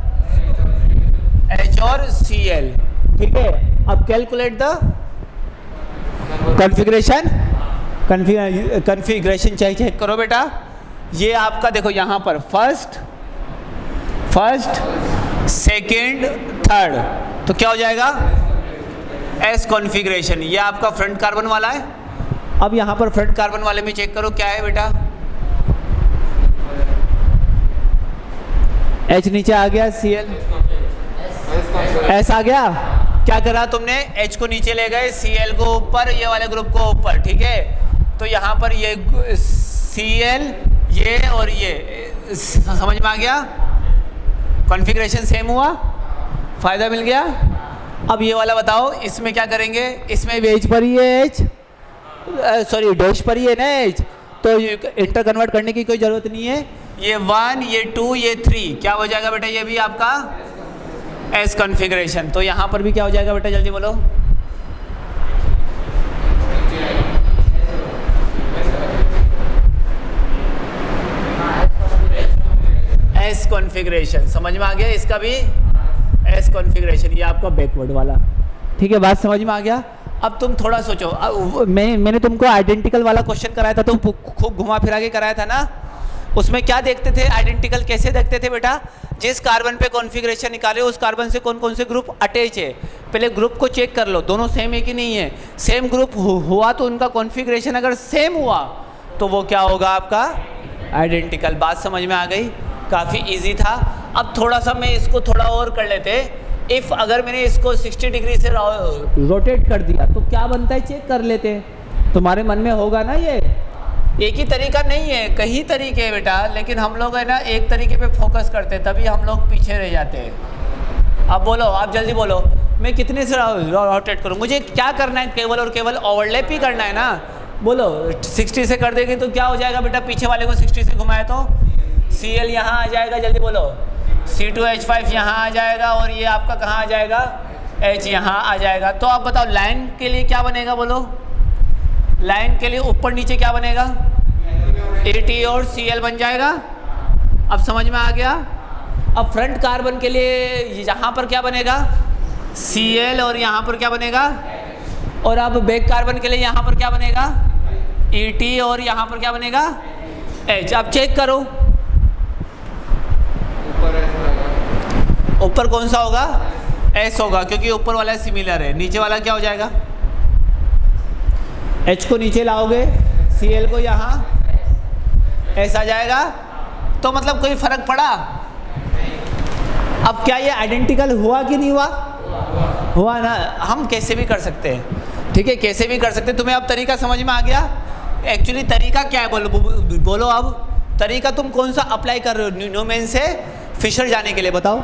H और सी एल। ठीक है, अब कैलकुलेट द कॉन्फ़िगरेशन। कॉन्फ़िगरेशन चाहिए, चेक करो बेटा। ये आपका देखो यहाँ पर फर्स्ट फर्स्ट सेकेंड थर्ड, तो क्या हो जाएगा एस कॉन्फ़िगरेशन। ये आपका फ्रंट कार्बन वाला है। अब यहाँ पर फ्रंट कार्बन वाले में चेक करो क्या है बेटा, H नीचे आ गया, सी एल S आ गया। क्या करा तुमने, H को नीचे ले गए, सी एल को ऊपर, ये वाले ग्रुप को ऊपर। ठीक है, तो यहाँ पर ये सी एल, ये और ये, समझ में आ गया। कॉन्फ़िगरेशन सेम हुआ, फायदा मिल गया। अब ये वाला बताओ, इसमें क्या करेंगे, इसमें वेज पर ही है H, सॉरी डैश पर ही है ना H, तो इंटर कन्वर्ट करने की कोई ज़रूरत नहीं है। ये वन, ये टू, ये थ्री, क्या हो जाएगा बेटा, ये भी आपका एस कॉन्फ़िगरेशन। तो यहाँ पर भी क्या हो जाएगा बेटा, जल्दी बोलो। एस कॉन्फ़िगरेशन, समझ में आ गया। इसका भी एस कॉन्फ़िगरेशन, ये आपका बैकवर्ड वाला। ठीक है, बात समझ में आ गया। अब तुम थोड़ा सोचो, अब मैं मैंने तुमको आइडेंटिकल वाला क्वेश्चन कराया था, तुम खूब घुमा फिरा के कराया था ना। उसमें क्या देखते थे, आइडेंटिकल कैसे देखते थे बेटा, जिस कार्बन पे कॉन्फ़िगरेशन निकाले उस कार्बन से कौन कौन से ग्रुप अटैच है, पहले ग्रुप को चेक कर लो, दोनों सेम है कि नहीं है। सेम ग्रुप हुआ तो उनका कॉन्फ़िगरेशन अगर सेम हुआ तो वो क्या होगा आपका आइडेंटिकल। बात समझ में आ गई, काफ़ी इजी था। अब थोड़ा सा मैं इसको थोड़ा और कर लेते। इफ़ अगर मैंने इसको साठ डिग्री से रोटेट कर दिया तो क्या बनता है, चेक कर लेते हैं। तुम्हारे मन में होगा ना, ये एक ही तरीका नहीं है, कई तरीके हैं बेटा, लेकिन हम लोग है ना एक तरीके पे फोकस करते हैं, तभी हम लोग पीछे रह जाते हैं। अब बोलो, आप जल्दी बोलो, मैं कितने से रोटेट करूँ, मुझे क्या करना है, केवल और केवल ओवरलैप ही करना है ना। बोलो साठ से कर देंगे तो क्या हो जाएगा बेटा, पीछे वाले को साठ से घुमाए तो सी एल यहाँ आ जाएगा, जल्दी बोलो। सी टू एच फाइव यहाँ आ जाएगा, और ये आपका कहाँ आ जाएगा, H यहाँ आ जाएगा। तो आप बताओ लाइन के लिए क्या बनेगा, बोलो। लाइन के लिए ऊपर नीचे क्या बनेगा, ए टी और सी एल बन जाएगा। अब समझ में आ गया। अब फ्रंट कार्बन के लिए यहाँ पर क्या बनेगा, सी एल, और यहाँ पर क्या बनेगा, और अब बैक कार्बन के लिए यहाँ पर क्या बनेगा, ई टी, और यहाँ पर क्या बनेगा, H। अब चेक करो ऊपर कौन सा होगा, S होगा, क्योंकि ऊपर वाला सिमिलर है। नीचे वाला क्या हो जाएगा, H को नीचे लाओगे, सी एल को यहाँ, S आ जाएगा। तो मतलब कोई फर्क पड़ा। अब क्या ये आइडेंटिकल हुआ कि नहीं हुआ, हुआ ना, हम कैसे भी कर सकते हैं, ठीक है, कैसे भी कर सकते हैं। तुम्हें अब तरीका समझ में आ गया? एक्चुअली तरीका क्या है, बोलो बोलो अब तरीका तुम कौन सा अप्लाई कर रहे हो न्यूमेन से फिशर जाने के लिए, बताओ।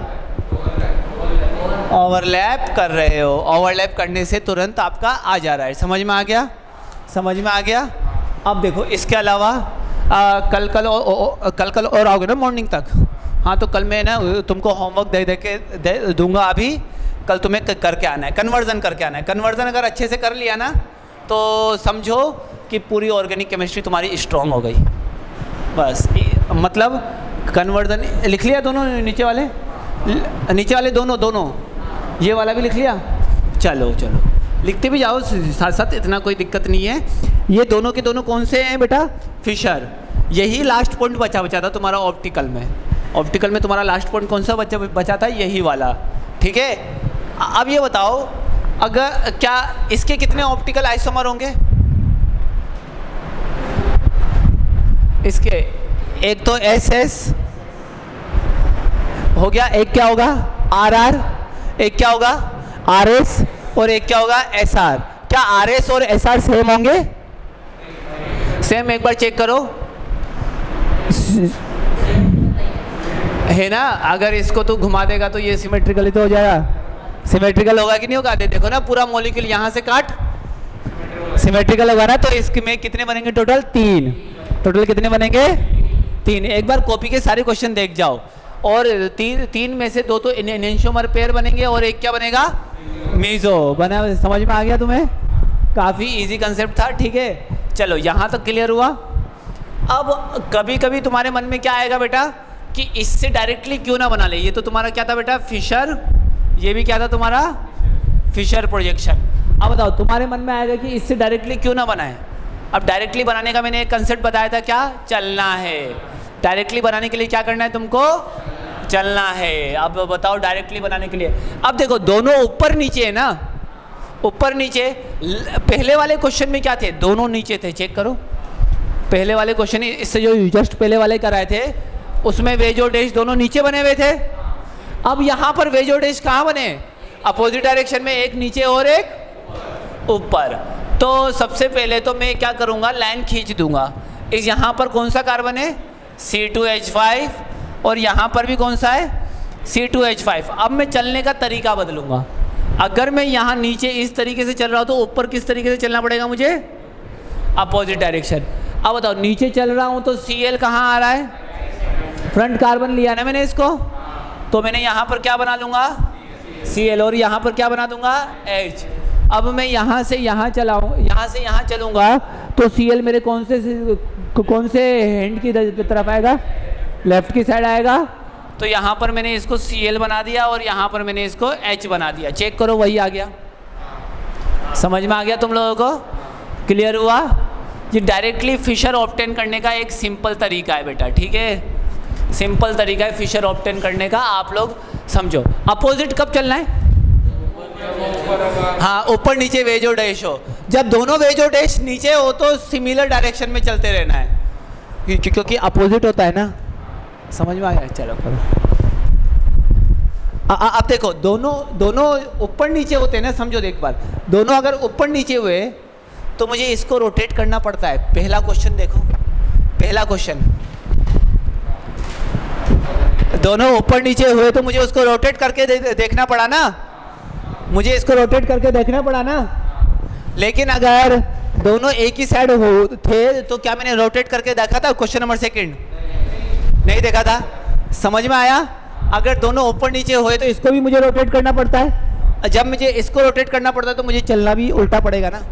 ओवरलैप कर रहे हो, ओवरलैप करने से तुरंत आपका आ जा रहा है। समझ में आ गया? समझ में आ गया। अब देखो इसके अलावा आ, कल कल और, और, कल कल और आओगे ना मॉर्निंग तक? हाँ, तो कल मैं ना तुमको होमवर्क दे दे के दे दूंगा। अभी कल तुम्हें करके आना है, कन्वर्जन करके आना है। कन्वर्जन अगर अच्छे से कर लिया ना तो समझो कि पूरी ऑर्गेनिक केमिस्ट्री तुम्हारी स्ट्रांग हो गई। बस मतलब कन्वर्जन लिख लिया दोनों नीचे वाले, नीचे वाले दोनों दोनों ये वाला भी लिख लिया। चलो चलो लिखते भी जाओ साथ साथ, इतना कोई दिक्कत नहीं है। ये दोनों के दोनों कौन से हैं बेटा? फिशर। यही लास्ट पॉइंट बचा बचा था तुम्हारा ऑप्टिकल में। ऑप्टिकल में तुम्हारा लास्ट पॉइंट कौन सा बचा बचा था? यही वाला, ठीक है। अब ये बताओ, अगर क्या इसके कितने ऑप्टिकल आइसोमर होंगे? इसके एक तो एस एस हो गया, एक क्या होगा? आर आर, एक क्या होगा? आर एस, और एक क्या होगा? S R. क्या आर एस और एस आर सेम होंगे? सेम, एक बार चेक करो, है ना। अगर इसको तू घुमा देगा तो ये सिमेट्रिकल तो हो जाएगा। सिमेट्रिकल होगा कि नहीं होगा? देखो ना, पूरा मॉलिक्यूल यहाँ से काट, सिमेट्रिकल होगा ना। तो इसमें कितने बनेंगे टोटल? तीन। टोटल कितने बनेंगे? तीन। एक बार कॉपी के सारे क्वेश्चन देख जाओ, और तीन तीन में से दो तो एनेंशियोमर पेयर बनेंगे और एक क्या बनेगा? मीजो बना। समझ में आ गया तुम्हें? काफ़ी इजी कंसेप्ट था, ठीक है। चलो यहाँ तक क्लियर हुआ। अब कभी कभी तुम्हारे मन में क्या आएगा बेटा कि इससे डायरेक्टली क्यों ना बना ले। ये तो तुम्हारा क्या था बेटा? फिशर। ये भी क्या था तुम्हारा? Fischer projection. अब बताओ तुम्हारे मन में आएगा कि इससे डायरेक्टली क्यों ना बनाए। अब डायरेक्टली बनाने का मैंने एक कंसेप्ट बताया था, क्या? चलना है। डायरेक्टली बनाने के लिए क्या करना है तुमको? चलना है। अब बताओ डायरेक्टली बनाने के लिए, अब देखो दोनों ऊपर नीचे है ना, ऊपर नीचे। पहले वाले क्वेश्चन में क्या थे? दोनों नीचे थे, चेक करो। पहले वाले क्वेश्चन इससे जो जस्ट पहले वाले कराए थे उसमें वेज और डैश दोनों नीचे बने हुए थे। अब यहाँ पर वेज और डैश कहाँ बने? अपोजिट डायरेक्शन में, एक नीचे और एक ऊपर। तो सबसे पहले तो मैं क्या करूँगा? लाइन खींच दूंगा। इस यहाँ पर कौन सा कार्बन है? सी टू एच फाइव, और यहाँ पर भी कौन सा है? C two H five. अब मैं चलने का तरीका बदलूंगा। अगर मैं यहाँ नीचे इस तरीके से चल रहा हूँ तो ऊपर किस तरीके से चलना पड़ेगा मुझे? Opposite direction. अब बताओ नीचे चल रहा हूँ तो सी एल कहाँ आ रहा है? फ्रंट कार्बन लिया ना मैंने इसको, तो मैंने यहाँ पर क्या बना लूँगा? सी एल, और यहाँ पर क्या बना दूंगा? एच। अब मैं यहाँ से यहाँ चलाऊँ, यहाँ से यहाँ चलूँगा तो सी एल मेरे कौन से कौन से हैंड की तरफ आएगा? लेफ्ट की साइड आएगा। तो यहाँ पर मैंने इसको सी एल बना दिया और यहाँ पर मैंने इसको एच बना दिया। चेक करो, वही आ गया। समझ में आ गया तुम लोगों को? क्लियर हुआ? ये डायरेक्टली फिशर ऑब्टेन करने का एक सिंपल तरीका है बेटा, ठीक है। सिंपल तरीका है फिशर ऑब्टेन करने का, आप लोग समझो। अपोजिट कब चलना है? हाँ, ऊपर नीचे वेज और डैश हो। जब दोनों वेज और डैश नीचे हो तो सिमिलर डायरेक्शन में चलते रहना है, क्योंकि अपोजिट होता है ना। समझ में आया? चलो करो। अब देखो दोनों दोनों ऊपर नीचे होते हैं ना, समझो एक बार। दोनों अगर ऊपर नीचे हुए तो मुझे इसको रोटेट करना पड़ता है। पहला क्वेश्चन देखो, पहला क्वेश्चन, दोनों ऊपर नीचे हुए तो मुझे उसको रोटेट करके दे, देखना पड़ा ना। मुझे इसको रोटेट करके देखना पड़ा ना। लेकिन अगर दोनों एक ही साइड हो थे तो क्या मैंने रोटेट करके देखा था? क्वेश्चन नंबर सेकंड नहीं देखा था। समझ में आया? अगर दोनों ऊपर नीचे हुए तो इसको भी मुझे रोटेट करना पड़ता है। जब मुझे इसको रोटेट करना पड़ता है तो मुझे चलना भी उल्टा पड़ेगा ना।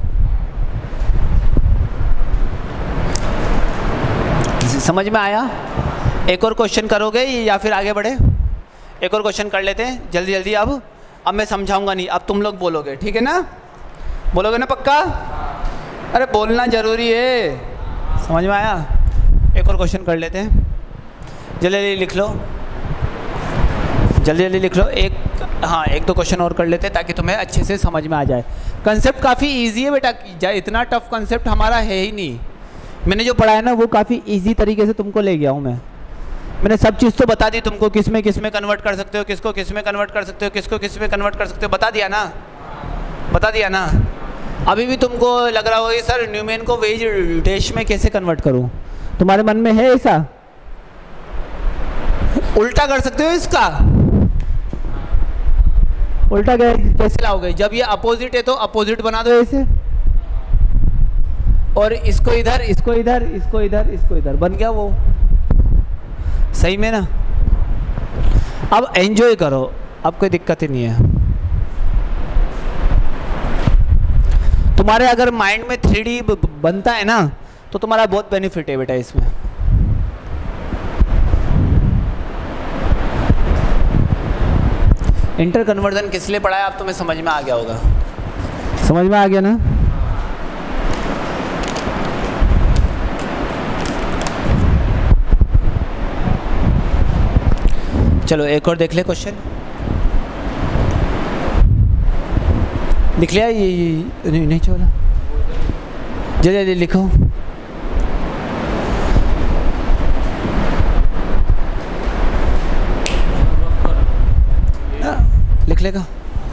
समझ में आया? एक और क्वेश्चन करोगे या फिर आगे बढ़े? एक और क्वेश्चन कर लेते हैं जल्दी जल्दी। अब अब मैं समझाऊंगा नहीं, अब तुम लोग बोलोगे, ठीक है ना? बोलोगे ना पक्का? अरे बोलना जरूरी है। समझ में आया? एक और क्वेश्चन कर लेते हैं, जल्दी जल्दी लिख लो, जल्दी जल्दी लिख लो। एक हाँ एक दो क्वेश्चन और कर लेते हैं ताकि तुम्हें अच्छे से समझ में आ जाए। कंसेप्ट काफ़ी इजी है बेटा, इतना टफ कंसेप्ट हमारा है ही नहीं। मैंने जो पढ़ाया ना वो काफ़ी इजी तरीके से तुमको ले गया हूँ मैं। मैंने सब चीज़ तो बता दी तुमको, किस में किस में कन्वर्ट कर सकते हो, किसको किस में कन्वर्ट कर सकते हो, किसको किस में कन्वर्ट कर सकते हो, बता दिया ना, बता दिया ना। अभी भी तुमको लग रहा होगा सर न्यूमेन को वेज डैश में कैसे कन्वर्ट करूं? तुम्हारे मन में है ऐसा? उल्टा कर सकते हो इसका। उल्टा कैसे लाओगे? जब ये अपोजिट है तो अपोजिट बना दो ऐसे, और इसको इधर, इसको इधर, इसको इधर, इसको इधर, बन गया वो। सही में ना? अब एंजॉय करो, अब कोई दिक्कत ही नहीं है। तुम्हारे अगर माइंड में थ्री डी बनता है ना तो तुम्हारा बहुत बेनिफिट है बेटा इसमें। इंटर कन्वर्जन किस लिए पढ़ा है आप तुम्हें समझ में आ गया होगा। समझ में आ गया ना? चलो एक और देख ले क्वेश्चन। लिख लिया? ये, ये नहीं, नहीं चला, जल्दी जल्दी लिखो। लिख लेगा।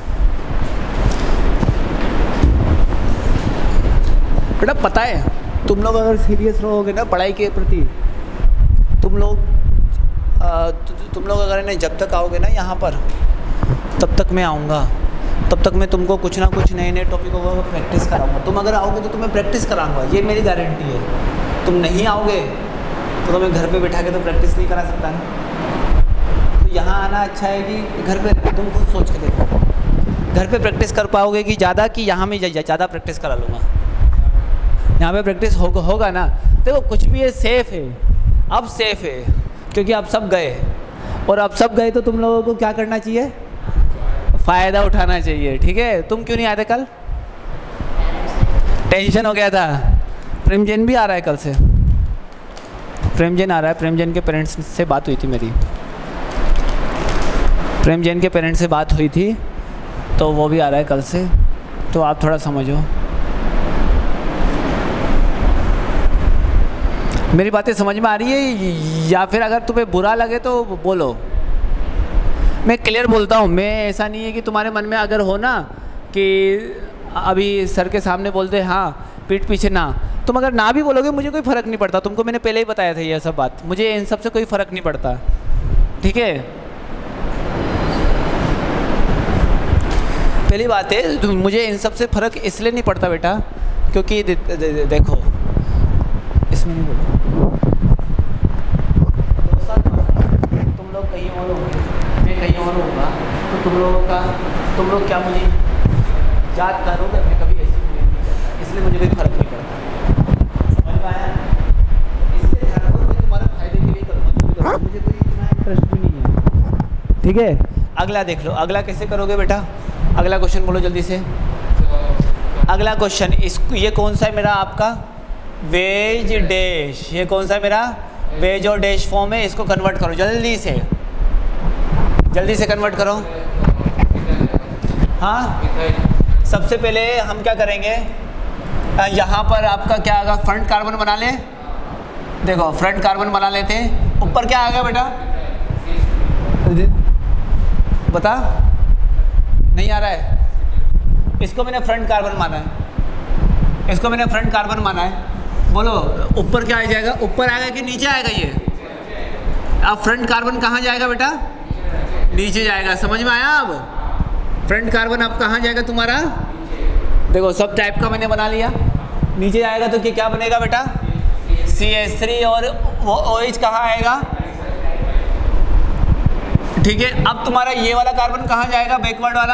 बेटा पता है तुम लोग अगर सीरियस रहोगे ना पढ़ाई के प्रति, तुम लोग आ, तु, तुम लोग अगर नहीं जब तक आओगे ना यहाँ पर, तब तक मैं आऊँगा, तब तक मैं तुमको कुछ ना कुछ नए नए टॉपिकों को प्रैक्टिस कराऊंगा। तुम अगर आओगे तो तुम्हें प्रैक्टिस कराऊंगा, ये मेरी गारंटी है। तुम नहीं आओगे तो तुम्हें घर पे बैठा के तो प्रैक्टिस नहीं करा सकता ना। तो यहाँ आना अच्छा है कि घर पे, तुम खुद सोच के देखो घर पे प्रैक्टिस कर पाओगे कि ज़्यादा, कि यहाँ में ज़्यादा प्रैक्टिस करा लूँगा। यहाँ पे प्रैक्टिस हो, होगा ना। देखो कुछ भी है सेफ़ है, अब सेफ़ है क्योंकि अब सब गए, और अब सब गए तो तुम लोगों को क्या करना चाहिए? फ़ायदा उठाना चाहिए। ठीक है? तुम क्यों नहीं आते कल? टेंशन हो गया था। प्रेमजैन भी आ रहा है कल से, प्रेमजैन आ रहा है। प्रेमजैन के पेरेंट्स से बात हुई थी मेरी, प्रेमजैन के पेरेंट्स से बात हुई थी तो वो भी आ रहा है कल से। तो आप थोड़ा समझो, मेरी बातें समझ में आ रही है? या फिर अगर तुम्हें बुरा लगे तो बोलो, मैं क्लियर बोलता हूँ। मैं ऐसा नहीं है कि तुम्हारे मन में अगर हो ना कि अभी सर के सामने बोलते हाँ पीठ पीछे ना, तुम अगर ना भी बोलोगे मुझे कोई फ़र्क नहीं पड़ता। तुमको मैंने पहले ही बताया था ये सब बात, मुझे इन सब से कोई फ़र्क नहीं पड़ता। ठीक है? पहली बात है मुझे इन सब से फ़र्क इसलिए नहीं पड़ता बेटा क्योंकि दे, दे, दे, देखो इसमें नहीं बोलो, तुम लोग कहीं और होंगे, मैं कहीं और होगा, तो तुम लोगों का तुम लोग क्या मुझे याद करोगे? मैं कभी ऐसी नहीं करता, इसलिए मुझे कोई फर्क नहीं पड़ता। समझ में आया? इसलिए ध्यान रखो मैं तुम्हारे फायदे के लिए करूँगा, मुझे कोई इतना इंटरेस्ट भी नहीं है। ठीक है? अगला देख लो, अगला कैसे करोगे बेटा? अगला क्वेश्चन बोलो जल्दी से। अगला क्वेश्चन, इस ये कौन सा है मेरा आपका? Wedge dash. ये कौन सा है मेरा? वेज और डैश फॉर्म है। इसको कन्वर्ट करो जल्दी से, जल्दी से कन्वर्ट करो। हाँ, सबसे पहले हम क्या करेंगे, यहाँ पर आपका क्या आएगा? फ्रंट कार्बन बना लें। देखो फ्रंट कार्बन बना लेते हैं। ऊपर क्या आ गया बेटा? बता, नहीं आ रहा है? इसको मैंने फ्रंट कार्बन माना है, इसको मैंने फ्रंट कार्बन माना है। बोलो ऊपर क्या आ जाएगा? ऊपर आएगा कि नीचे आएगा? ये अब फ्रंट कार्बन कहाँ जाएगा बेटा? नीचे जाएगा। समझ में आया? अब फ्रंट कार्बन अब कहाँ जाएगा तुम्हारा? देखो सब टाइप का मैंने बना लिया। नीचे जाएगा तो क्या बनेगा बेटा? सी एच थ्री, और वो OH कहाँ आएगा? ठीक है? अब तुम्हारा ये वाला कार्बन कहाँ जाएगा? बैकवर्ड वाला।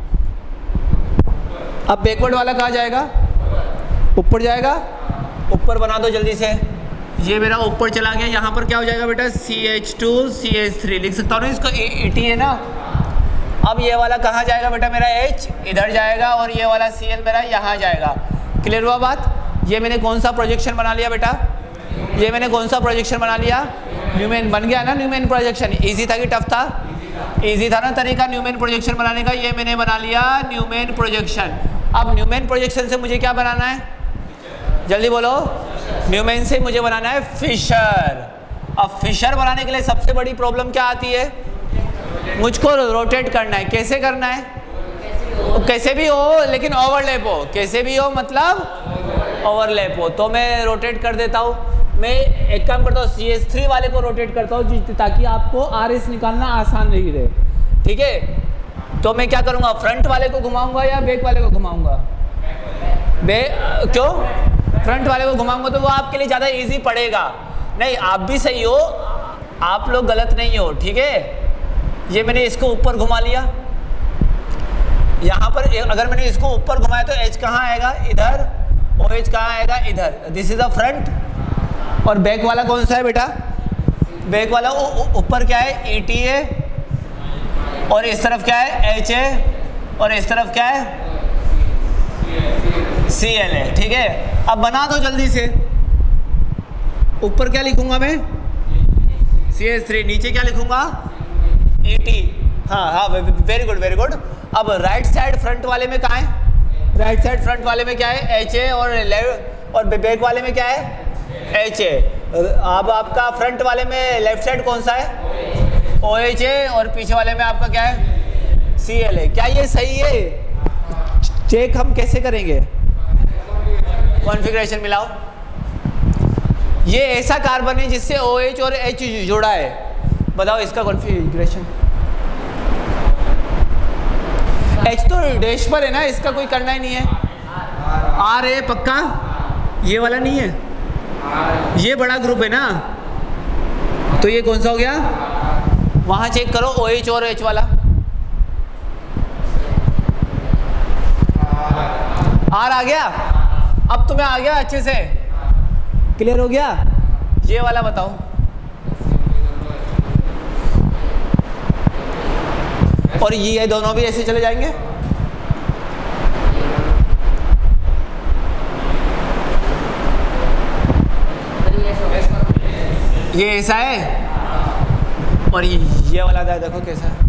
अब बैकवर्ड वाला कहाँ जाएगा? ऊपर जाएगा। ऊपर बना दो जल्दी से। ये मेरा ऊपर चला गया, यहाँ पर क्या हो जाएगा बेटा? C H two C H three लिख सकता हूँ ना इसको, ए टी है ना। अब ये वाला कहाँ जाएगा बेटा? मेरा H इधर जाएगा, और ये वाला Cl मेरा यहाँ जाएगा। क्लियर हुआ बात? ये मैंने कौन सा प्रोजेक्शन बना लिया बेटा? ये मैंने कौन सा प्रोजेक्शन बना लिया? न्यूमेन बन गया ना। न्यूमेन प्रोजेक्शन इजी था कि टफ था? इजी था ना तरीका न्यूमेन प्रोजेक्शन बनाने का। ये मैंने बना लिया न्यूमेन प्रोजेक्शन। अब न्यूमेन प्रोजेक्शन से मुझे क्या बनाना है? जल्दी बोलो। न्यूमेन से मुझे बनाना है फिशर। अब फिशर बनाने के लिए सबसे बड़ी प्रॉब्लम क्या आती है, मुझको रोटेट करना है। कैसे करना है, कैसे भी हो लेकिन ओवरलैप हो, कैसे भी हो मतलब ओवरलैप हो। तो मैं रोटेट कर देता हूँ, मैं एक काम करता हूँ सी एस थ्री वाले को रोटेट करता हूँ ताकि आपको आर एस निकालना आसान नहीं रहे, ठीक है। तो मैं क्या करूँगा, फ्रंट वाले को घुमाऊंगा या बैक वाले को घुमाऊंगा, बे क्यों फ्रंट वाले को घुमाऊंगा तो वो आपके लिए ज़्यादा इजी पड़ेगा। नहीं आप भी सही हो, आप लोग गलत नहीं हो, ठीक है। ये मैंने इसको ऊपर घुमा लिया, यहाँ पर अगर मैंने इसको ऊपर घुमाया तो एच कहाँ आएगा, इधर, ओ एच कहाँ आएगा, इधर। This is a front. और बैक वाला कौन सा है बेटा, बैक वाला ऊपर क्या है, ई टी है, और इस तरफ क्या है, एच है, और इस तरफ क्या है, सी एल है, ठीक है। अब बना दो जल्दी से। ऊपर क्या लिखूंगा मैं, सी एस थ्री, नीचे क्या लिखूंगा, ई टी। हाँ हाँ वेरी गुड वेरी गुड। अब राइट साइड फ्रंट वाले में कहाँ है, राइट साइड फ्रंट वाले में क्या है, एच है, और लेफ्ट और बैक वाले में क्या है, एच है। अब आपका फ्रंट वाले में लेफ्ट साइड कौन सा है, ओ एच है, और पीछे वाले में आपका क्या है, सी एल है। क्या ये सही है, चेक हम कैसे करेंगे, कॉन्फ़िगरेशन मिलाओ। ये ऐसा कार्बन है जिससे ओ एच और एच जुड़ा है, बताओ इसका कॉन्फ़िगरेशन। एच तो डैश पर है ना, इसका कोई करना ही नहीं है। आर है पक्का, ये वाला नहीं है, ये बड़ा ग्रुप है ना, तो ये कौन सा हो गया, वहां चेक करो ओ एच और एच वाला। आर आ गया, अब तुम्हें आ गया अच्छे से, क्लियर हो गया। ये वाला बताओ, और ये दोनों भी ऐसे चले जाएंगे, ये ऐसा है, और ये, ये वाला देखो कैसा है,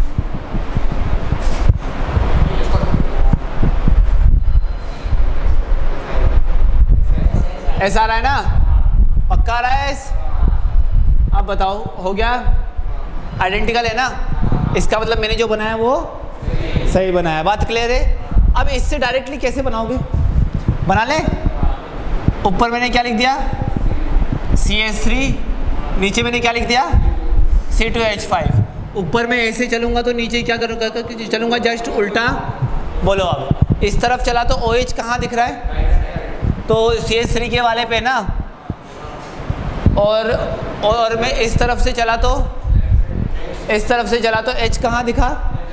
ऐसा आ रहा है ना, पक्का आ रहा है। अब बताओ हो गया, आइडेंटिकल है ना, इसका मतलब मैंने जो बनाया वो सही बनाया, बात क्लियर है। अब इससे डायरेक्टली कैसे बनाओगे, बना ले। ऊपर मैंने क्या लिख दिया, सी एच थ्री, नीचे मैंने क्या लिख दिया, सी टू एच फाइव। ऊपर मैं ऐसे चलूँगा तो नीचे क्या करूँगा, चलूँगा जस्ट उल्टा। बोलो अब इस तरफ चला तो ओ एच कहाँ दिख रहा है, तो सी एच थ्री के वाले पे ना, और और मैं इस तरफ से चला तो इस तरफ से चला तो एच कहाँ दिखा,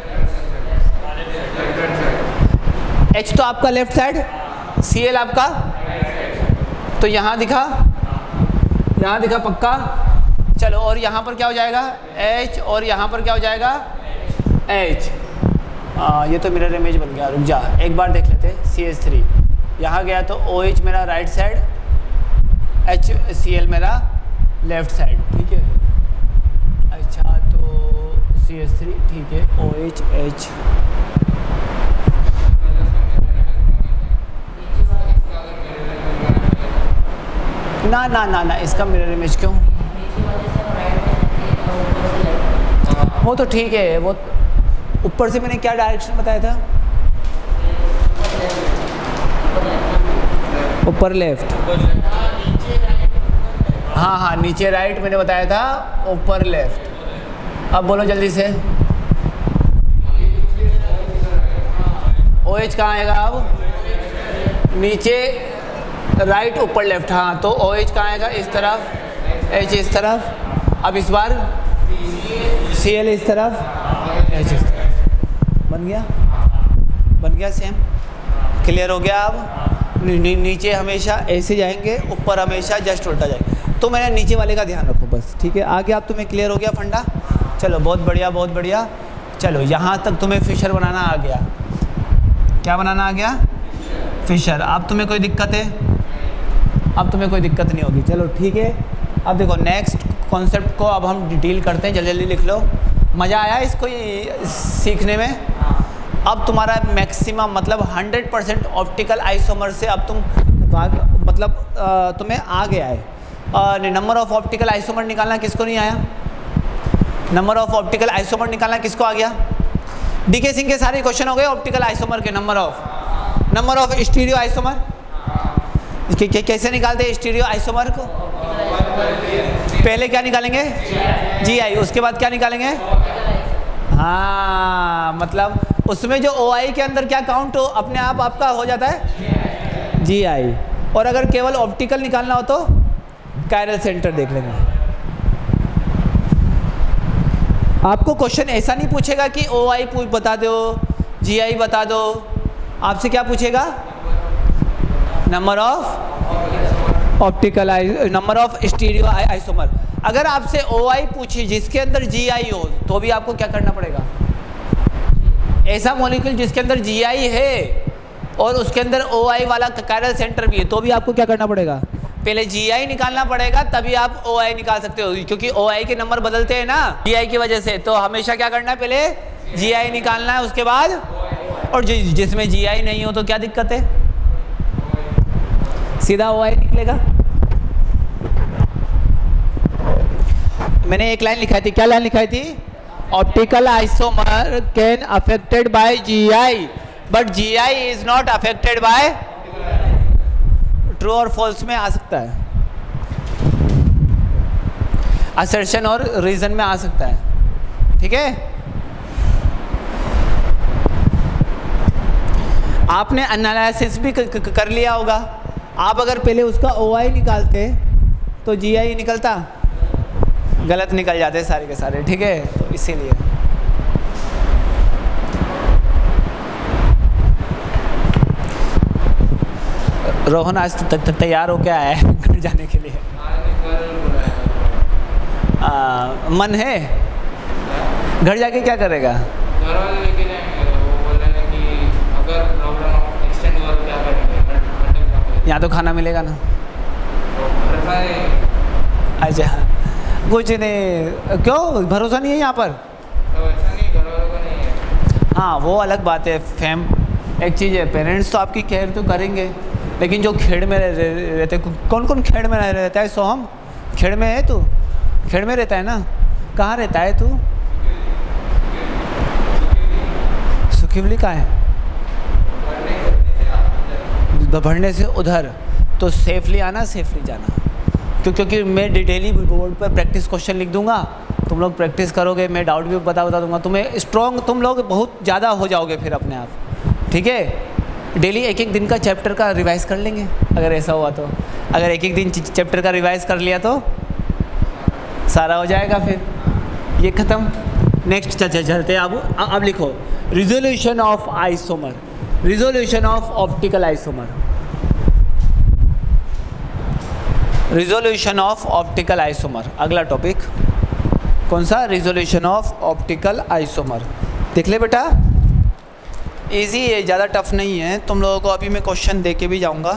एच तो आपका लेफ्ट साइड, सी एल आपका, तो यहाँ दिखा, यहाँ दिखा पक्का। चलो और यहाँ पर क्या हो जाएगा, एच, और यहाँ पर क्या हो जाएगा, एच। आ, ये तो मिरर इमेज बन गया, रुक जा एक बार देख लेते। सी एच थ्री यहाँ गया तो ओ एच मेरा right side, H C L मेरा लेफ्ट साइड, ठीक है। अच्छा तो सी एच थ्री ठीक है, ओ एच एच, ना ना ना ना इसका मिरर इमेज क्यों, वो तो ठीक है। वो ऊपर से मैंने क्या डायरेक्शन बताया था, ऊपर लेफ्ट, हाँ हाँ नीचे राइट मैंने बताया था, ऊपर लेफ्ट। अब बोलो जल्दी से, ओ एच कहाँ आएगा, अब नीचे राइट ऊपर लेफ्ट, हाँ तो ओ एच कहाँ आएगा, इस तरफ, एच इस तरफ। अब इस बार सी एल इस तरफ, एच इस तरफ, बन गया बन गया सेम, क्लियर हो गया। अब नी, नीचे हमेशा ऐसे जाएंगे, ऊपर हमेशा जस्ट उल्टा जाएंगे। तो मैंने नीचे वाले का ध्यान रखो बस, ठीक है। आगे आप तुम्हें क्लियर हो गया फंडा, चलो बहुत बढ़िया बहुत बढ़िया। चलो यहाँ तक तुम्हें फिशर बनाना आ गया, क्या बनाना आ गया, फिशर। अब तुम्हें कोई दिक्कत है, अब तुम्हें कोई दिक्कत नहीं होगी, चलो ठीक है। अब देखो नेक्स्ट कॉन्सेप्ट को अब हम डील करते हैं, जल्दी जल्दी लिख लो। मज़ा आया इसको सीखने में। अब तुम्हारा मैक्सिमम मतलब हंड्रेड परसेंट ऑप्टिकल आइसोमर से अब तुम भाग मतलब आ, तुम्हें आ गया है। और नंबर ऑफ ऑप्टिकल आइसोमर निकालना किसको नहीं आया? नंबर ऑफ ऑप्टिकल आइसोमर निकालना किसको आ गया? डीके सिंह के सारे क्वेश्चन हो गए ऑप्टिकल आइसोमर के। Number of number of stereo isomer कैसे निकालते हैं स्टीरियो आइसोमर को? पहले क्या निकालेंगे? जी आई, उसके बाद क्या निकालेंगे? हाँ, मतलब उसमें जो ओ आई के अंदर क्या काउंट हो अपने आप आपका हो जाता है जी आई। और अगर केवल ऑप्टिकल निकालना हो तो कायरल सेंटर देख लेंगे। आपको क्वेश्चन ऐसा नहीं पूछेगा कि ओ आई बता दो, जी आई बता दो, आपसे क्या पूछेगा? Number of optical I, number of stereo isomer. अगर आपसे ओ आई पूछी जिसके अंदर जी आई हो तो भी आपको क्या करना पड़ेगा? ऐसा मॉलिक्यूल जिसके अंदर जी आई है और उसके अंदर ओ आई वाला कायरल सेंटर भी है तो भी आपको क्या करना पड़ेगा? पहले जी आई निकालना पड़ेगा, तभी आप ओ आई निकाल सकते हो, क्योंकि ओ आई के नंबर बदलते हैं ना जी आई की वजह से। तो हमेशा क्या करना है? पहले जी आई निकालना है, उसके बाद। और जि, जिसमें जी आई नहीं हो तो क्या दिक्कत है? सीधा ओ आई निकलेगा। मैंने एक लाइन लिखाई थी, क्या लाइन लिखाई थी? Optical isomer can affected by G I but G I is not affected by. True और फॉल्स में आ सकता है, असर्शन और रीजन में आ सकता है। ठीक है, आपने एनालिसिस भी कर लिया होगा। आप अगर पहले उसका ओ आई निकालते तो जी आई निकलता, गलत निकल जाते सारे के सारे। ठीक है, तो इसीलिए रोहन आज तक तैयार हो क्या है घर जाने के लिए? आ, मन है? घर जाके क्या करेगा? घर वाले लेके जाएंगे, वो बोल रहे हैं कि अगर लॉकडाउन एक्सटेंड हुआ तो क्या करेंगे? यहाँ तो खाना मिलेगा ना। अच्छा, कुछ नहीं, क्यों भरोसा नहीं है यहाँ पर? तो ऐसा नहीं, घर वालों का नहीं है। हाँ, वो अलग बात है। फैम एक चीज़ है, पेरेंट्स तो आपकी केयर तो करेंगे, लेकिन जो खेड़ में रहते, कौन कौन खेड़ में रहता है? सोहम, खेड़ में है तू? खेड़ में रहता है ना? कहाँ रहता है तू? सुखिवली कहाँ है? भरने से उधर। तो सेफली आना, सेफली जाना, क्यों? क्योंकि मैं डेली बोर्ड पर प्रैक्टिस क्वेश्चन लिख दूंगा, तुम लोग प्रैक्टिस करोगे, मैं डाउट भी बता बता दूंगा तुम्हें। स्ट्रॉन्ग तुम लोग बहुत ज़्यादा हो जाओगे फिर अपने आप। ठीक है, डेली एक एक दिन का चैप्टर का रिवाइज कर लेंगे अगर ऐसा हुआ तो। अगर एक एक दिन चैप्टर का रिवाइज कर लिया तो सारा हो जाएगा, फिर ये ख़त्म। नेक्स्ट चलते अब अब लिखो resolution of isomer, resolution of optical isomer, resolution of optical isomer. अगला टॉपिक कौन सा? Resolution of optical isomer. देख ले बेटा, इजी है, ज़्यादा टफ नहीं है। तुम लोगों को अभी मैं क्वेश्चन दे के भी जाऊंगा।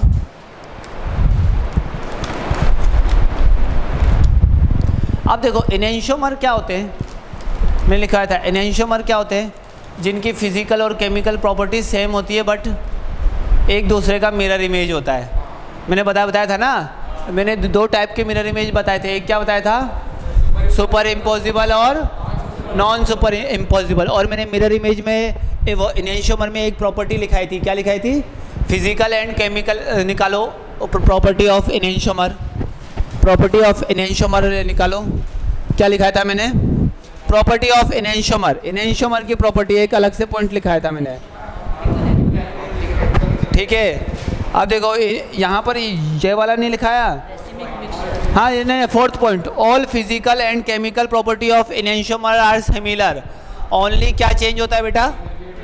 अब देखो एनेंशियोमर क्या होते हैं, मैंने लिखा था एनेंशियोमर क्या होते हैं? जिनकी फिजिकल और केमिकल प्रॉपर्टीज सेम होती है बट एक दूसरे का मिरर इमेज होता है। मैंने बताया बताया था ना, मैंने दो टाइप के मिरर इमेज बताए थे। एक क्या बताया था? सुपर इम्पॉसिबल और नॉन सुपर इम्पॉसिबल। और मैंने मिरर इमेज में वो एनेंशियोमर में एक प्रॉपर्टी लिखाई थी। क्या लिखाई थी? फिजिकल एंड केमिकल निकालो property of enantiomer, property of enantiomer निकालो। क्या लिखाया था मैंने? Property of enantiomer. एनेंशियोमर की प्रॉपर्टी एक अलग से पॉइंट लिखाया था मैंने। ठीक है, अब देखो यहाँ पर ये वाला नहीं लिखाया। हाँ, ये नहीं, fourth point, all physical and chemical property of enantiomer are similar, only क्या चेंज होता है बेटा?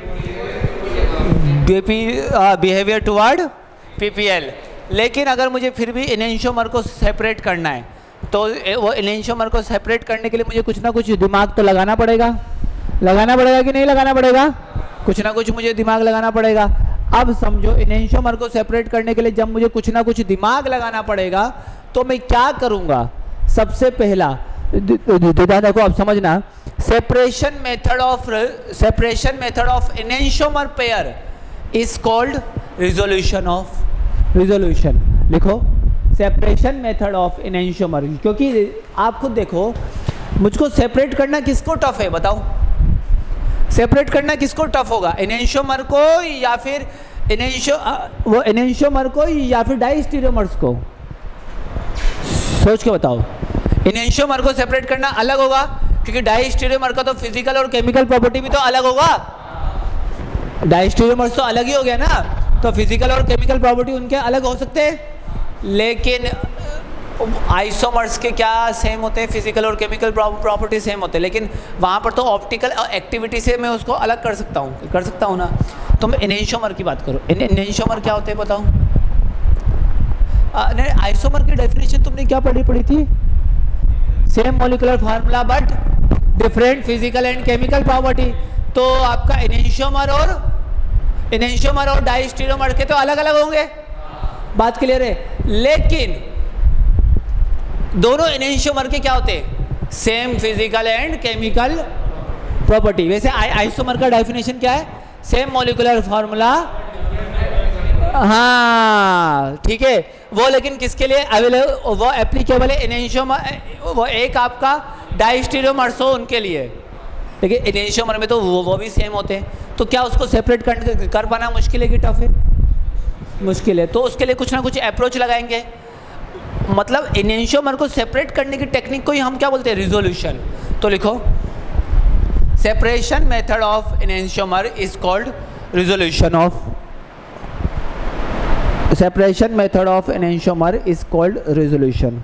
Behaviour toward PPL. लेकिन अगर मुझे फिर भी एनेंशियोमर को सेपरेट करना है तो वो एनेंशियोमर को सेपरेट करने के लिए मुझे कुछ ना कुछ दिमाग तो लगाना पड़ेगा। लगाना पड़ेगा कि नहीं लगाना पड़ेगा? कुछ ना कुछ मुझे दिमाग लगाना पड़ेगा। अब समझो एनेंशियोमर को सेपरेट करने के लिए जब मुझे कुछ ना कुछ दिमाग लगाना पड़ेगा तो मैं क्या करूँगा? सबसे पहला देखो, अब समझना, separation method of separation method of enantiomer pair is called resolution of, resolution लिखो, सेपरेशन मेथड ऑफ एनेंटियोमर, क्योंकि आप खुद देखो, मुझको सेपरेट करना किसको टफ है बताओ? सेपरेट करना किसको टफ होगा, एनेंटियोमर को या फिर एनेंशियो वो एनेंटियोमर को या फिर डाइस्टीरियोमर्स को? सोच के बताओ। एनेंटियोमर को सेपरेट करना अलग होगा, क्योंकि डाइस्टीरियोमर का तो फिजिकल और केमिकल प्रॉपर्टी भी तो अलग होगा। डाइस्टीरियोमर्स तो अलग ही हो गया ना, तो फिजिकल और केमिकल प्रॉपर्टी उनके अलग हो सकते हैं, लेकिन आइसोमर्स के क्या सेम होते हैं, फिजिकल और केमिकल प्रॉपर्टी सेम होते हैं, लेकिन वहाँ पर तो ऑप्टिकल एक्टिविटी से मैं उसको अलग कर सकता हूँ कर सकता हूँ ना। तो मैं एनेंटियोमर की बात करूँ, एनेंटियोमर क्या होते हैं बताओ? आइसोमर की डेफिनेशन तुमने क्या पढ़ी पढ़ी थी? Same molecular formula but different physical and chemical property. तो आपका एनेंटियोमर और एनेंटियोमर और डाइस्टीरियोमर के तो अलग अलग होंगे, बात क्लियर है। लेकिन दोनों एनेंटियोमर के क्या होते हैं? Same physical and chemical property. वैसे आइसोमर का डेफिनेशन क्या है? सेम मॉलिक्यूलर फार्मूला, हाँ ठीक है वो, लेकिन किसके लिए अवेलेबल, वो एप्लीकेबल है एनेंटियोमर, वो एक आपका डाइस्टीरियोमर्स हो उनके लिए, लेकिन एनेंटियोमर में तो वो वो भी सेम होते हैं। तो क्या उसको सेपरेट कर, कर पाना मुश्किल है कि टफ है? मुश्किल है। तो उसके लिए कुछ ना कुछ अप्रोच लगाएंगे, मतलब एनेंटियोमर को सेपरेट करने की टेक्निक को ही हम क्या बोलते हैं? रिजोल्यूशन। तो लिखो, separation method of enantiomer is called resolution of separation method of enantiomer is called resolution.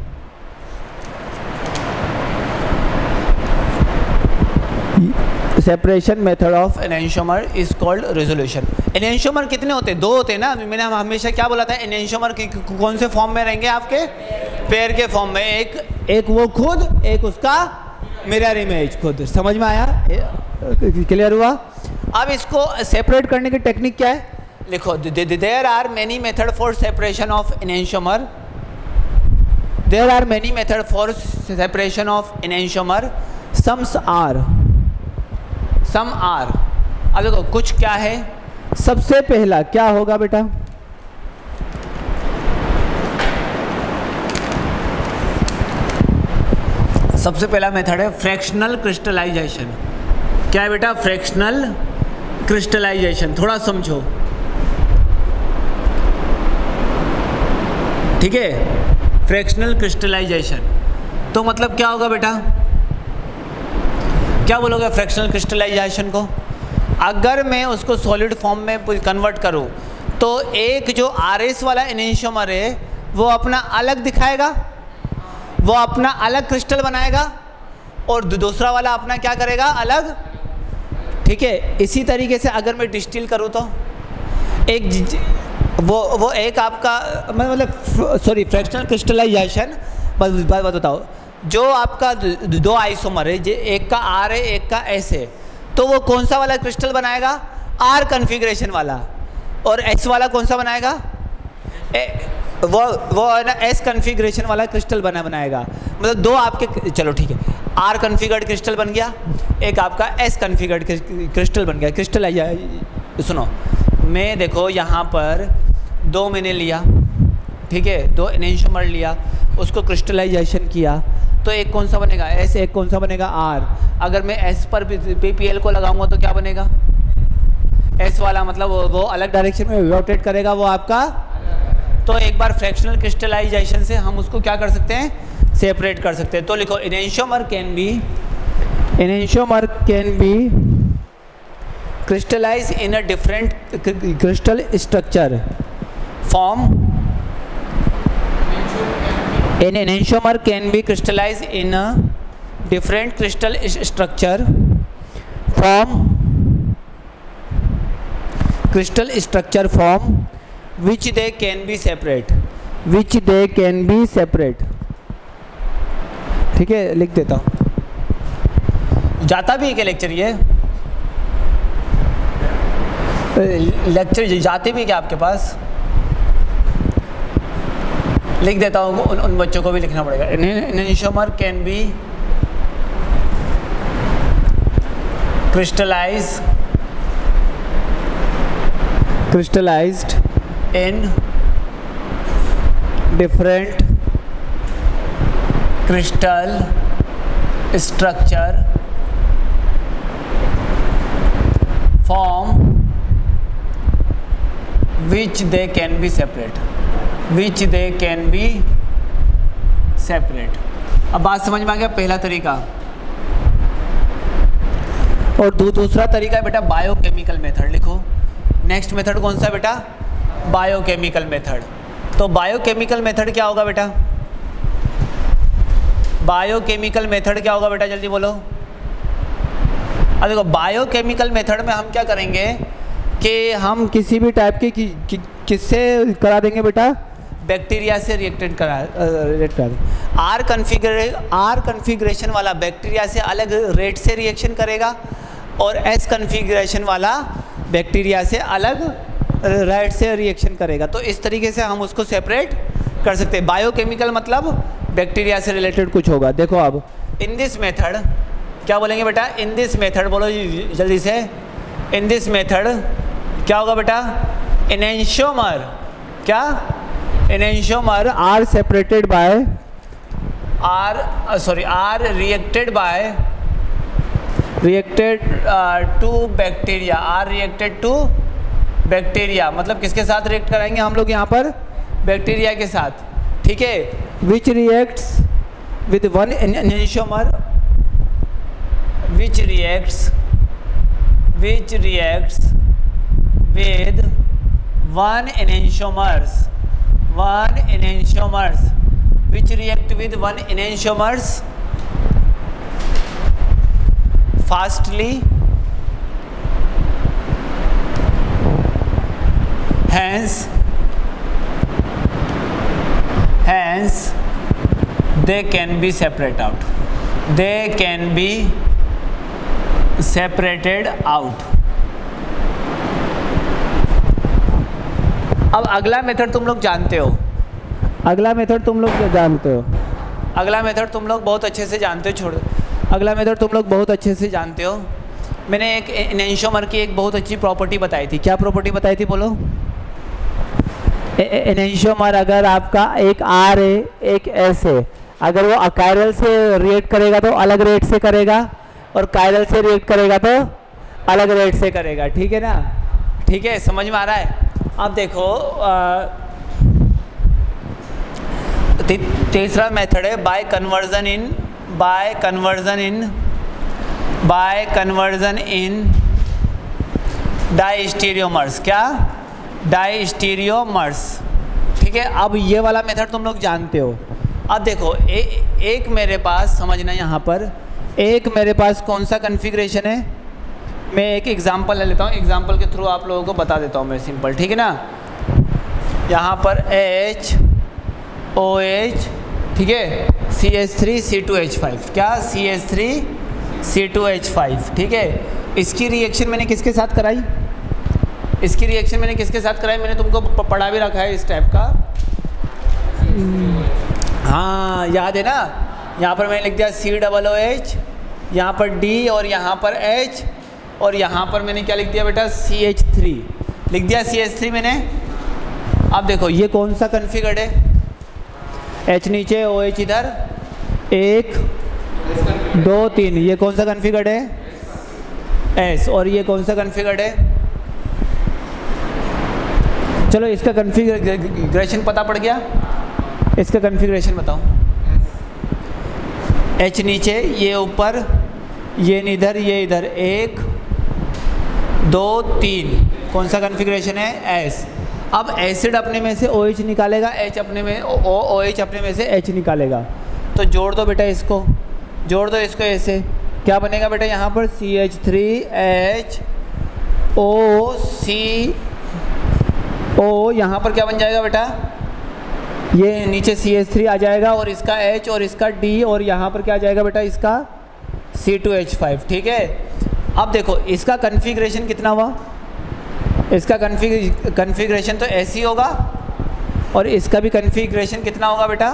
Separation method of enantiomer is called resolution. Enantiomer कितने होते हैं? दो होते हैं ना। मैंने हमेशा क्या बोला था, एनेंटियोमर कौन से फॉर्म में रहेंगे आपके? पेयर के फॉर्म में, एक एक वो खुद, एक उसका मिरर इमेज खुद। समझ में आया? क्लियर हुआ? अब इसको सेपरेट करने की टेक्निक क्या है? लिखो, there are many method for separation of enantiomer, there are many method for separation of enantiomer, sums are some are. अब देखो कुछ क्या है, सबसे पहला क्या होगा बेटा? सबसे पहला मेथड है फ्रैक्शनल क्रिस्टलाइजेशन। क्या है बेटा? Fractional crystallization. थोड़ा समझो, ठीक है? फ्रैक्शनल क्रिस्टलाइजेशन तो मतलब क्या होगा बेटा? क्या बोलोगे फ्रैक्शनल क्रिस्टलाइजेशन को? अगर मैं उसको सॉलिड फॉर्म में कन्वर्ट करूं तो एक जो आर एस वाला एनेंटियोमर है वो अपना अलग दिखाएगा, वो अपना अलग क्रिस्टल बनाएगा, और दूसरा वाला अपना क्या करेगा? अलग, ठीक है? इसी तरीके से अगर मैं डिस्टिल करूं तो एक वो वो एक आपका मतलब सॉरी फ्रैक्शनल क्रिस्टलाइजेशन, बस बात बताओ, जो आपका दो आइसोमर है, एक का आर है एक का एस है, तो वो कौन सा वाला क्रिस्टल बनाएगा? आर कन्फिग्रेशन वाला। और एस वाला कौन सा बनाएगा? ए, वो वो है ना एस कन्फिग्रेशन वाला क्रिस्टल बना बनाएगा। मतलब दो आपके, चलो ठीक है, आर कन्फिगर्ड क्रिस्टल बन गया, एक आपका एस कन्फिगर्ड क्रिस्टल बन गया। क्रिस्टल सुनो, मैं देखो यहाँ पर दो मैंने लिया, ठीक है, दो एनेंटियोमर लिया, उसको क्रिस्टलाइजेशन किया, तो एक कौन सा बनेगा? एस, एक कौन सा बनेगा? आर। अगर मैं एस पर पी पी एल को लगाऊंगा तो क्या बनेगा? एस वाला, मतलब वो, वो अलग डायरेक्शन में रोटेट करेगा वो आपका। तो एक बार फ्रैक्शनल क्रिस्टलाइजेशन से हम उसको क्या कर सकते हैं? सेपरेट कर सकते हैं। तो लिखो, enantiomer can be enantiomer can be crystallize in a different crystal structure form. An enantiomer can be crystallized in a different crystal structure form crystal structure form which they can be separate which they can be separate ठीक है, लिख देता हूँ। जाता भी है क्या लेक्चर? ये लेक्चर जाते भी क्या आपके पास? लिख देता हूँ, उन, उन बच्चों को भी लिखना पड़ेगा। Enantiomer can be crystallize crystallized in different crystal structure form which they can be separate, which they can be separate। अब बात समझ में आ गया पहला तरीका। और दू, दूसरा तरीका है बेटा बायोकेमिकल मेथड। लिखो नेक्स्ट मेथड कौन सा बेटा, बायोकेमिकल मेथड। तो बायोकेमिकल मेथड क्या होगा बेटा, बायोकेमिकल मेथड क्या होगा बेटा, जल्दी बोलो। अब देखो बायोकेमिकल मेथड में हम क्या करेंगे कि हम किसी भी टाइप के कि, कि, किससे करा देंगे बेटा, बैक्टीरिया से रिएक्टेड करा रिएक्ट करा देंगे। आर कन्फिगरे आर कन्फिग्रेशन वाला बैक्टीरिया से अलग रेट से रिएक्शन करेगा और एस कन्फिग्रेशन वाला बैक्टीरिया से अलग रेट से रिएक्शन करेगा। तो इस तरीके से हम उसको सेपरेट कर सकते हैं। बायोकेमिकल मतलब बैक्टीरिया से रिलेटेड कुछ होगा। देखो अब इन दिस मेथड क्या बोलेंगे बेटा, इन दिस मेथड बोलो जल्दी से, इन दिस मेथड क्या होगा बेटा, एनेंशियोमर, क्या enantiomer are separated by are sorry are reacted by reacted to bacteria, are reacted to bacteria, मतलब किसके साथ रिएक्ट कराएंगे हम लोग यहाँ पर, बैक्टीरिया के साथ, ठीक है। Which reacts with one enantiomer, which reacts which reacts with one enantiomers, one enantiomers, which react with one enantiomers fastly, hence hence they can be separated out, they can be separated out। अब अगला मेथड तुम लोग जानते हो, अगला मेथड तुम लोग जानते हो अगला मेथड तुम लोग बहुत अच्छे से जानते हो छोड़ अगला मेथड तुम लोग बहुत अच्छे से जानते हो। मैंने एक एनेंशियोमर की एक बहुत अच्छी प्रॉपर्टी बताई थी। क्या प्रॉपर्टी बताई थी बोलो, एनेंशियोमर अगर आपका एक आर है एक एस है, अगर वो अकायरल से रिएक्ट करेगा तो अलग रेट से करेगा और कायरल से रिएक्ट करेगा तो अलग रेट से करेगा, ठीक है ना, ठीक है, समझ में आ रहा है। अब देखो तीसरा मेथड है by conversion in by conversion in by conversion in diastereomers, क्या डाइस्टीरियोमर्स, ठीक है। अब ये वाला मेथड तुम लोग जानते हो। अब देखो ए, एक मेरे पास समझना यहाँ पर, एक मेरे पास कौन सा कन्फिग्रेशन है, मैं एक एग्जांपल ले लेता हूँ, एग्जांपल के थ्रू आप लोगों को बता देता हूँ मैं सिंपल, ठीक है ना। यहाँ पर H O H, ठीक है, C H three C two H five, क्या C H three C two H five, ठीक है। इसकी रिएक्शन मैंने किसके साथ कराई, इसकी रिएक्शन मैंने किसके साथ कराई, मैंने तुमको पढ़ा भी रखा है इस टाइप का, हाँ याद है ना। यहाँ पर मैंने लिख दिया सी डबल ओ एच, यहाँ पर D और यहाँ पर H और यहाँ पर मैंने क्या लिख दिया बेटा सी एच थ्री लिख दिया, सी एच थ्री मैंने। अब देखो ये कौन सा कन्फिगर्ड है, H नीचे O H इधर, एक दो तीन, ये कौन सा कन्फिगर्ड है S, और ये कौन सा कन्फिगर्ड है, चलो इसका कन्फिगरेशन पता पड़ गया, इसका कन्फिगरेशन बताओ। H नीचे, ये ऊपर, ये इधर, ये इधर, एक दो तीन, कौन सा कन्फिगरेशन है S। अब एसिड अपने में से OH निकालेगा, H अपने में ओ OH अपने में से H निकालेगा, तो जोड़ दो बेटा इसको, जोड़ दो इसको ऐसे, क्या बनेगा बेटा यहाँ पर C H three H O C O, यहाँ पर क्या बन जाएगा बेटा, ये नीचे सी एच थ्री आ जाएगा और इसका H और इसका D और यहाँ पर क्या आ जाएगा बेटा इसका सी टू एच फाइव, ठीक है। अब देखो इसका कन्फिग्रेशन कितना हुआ, इसका कन्फिग कन्फिग्रेशन तो ऐसी होगा और इसका भी कन्फिग्रेशन कितना होगा बेटा,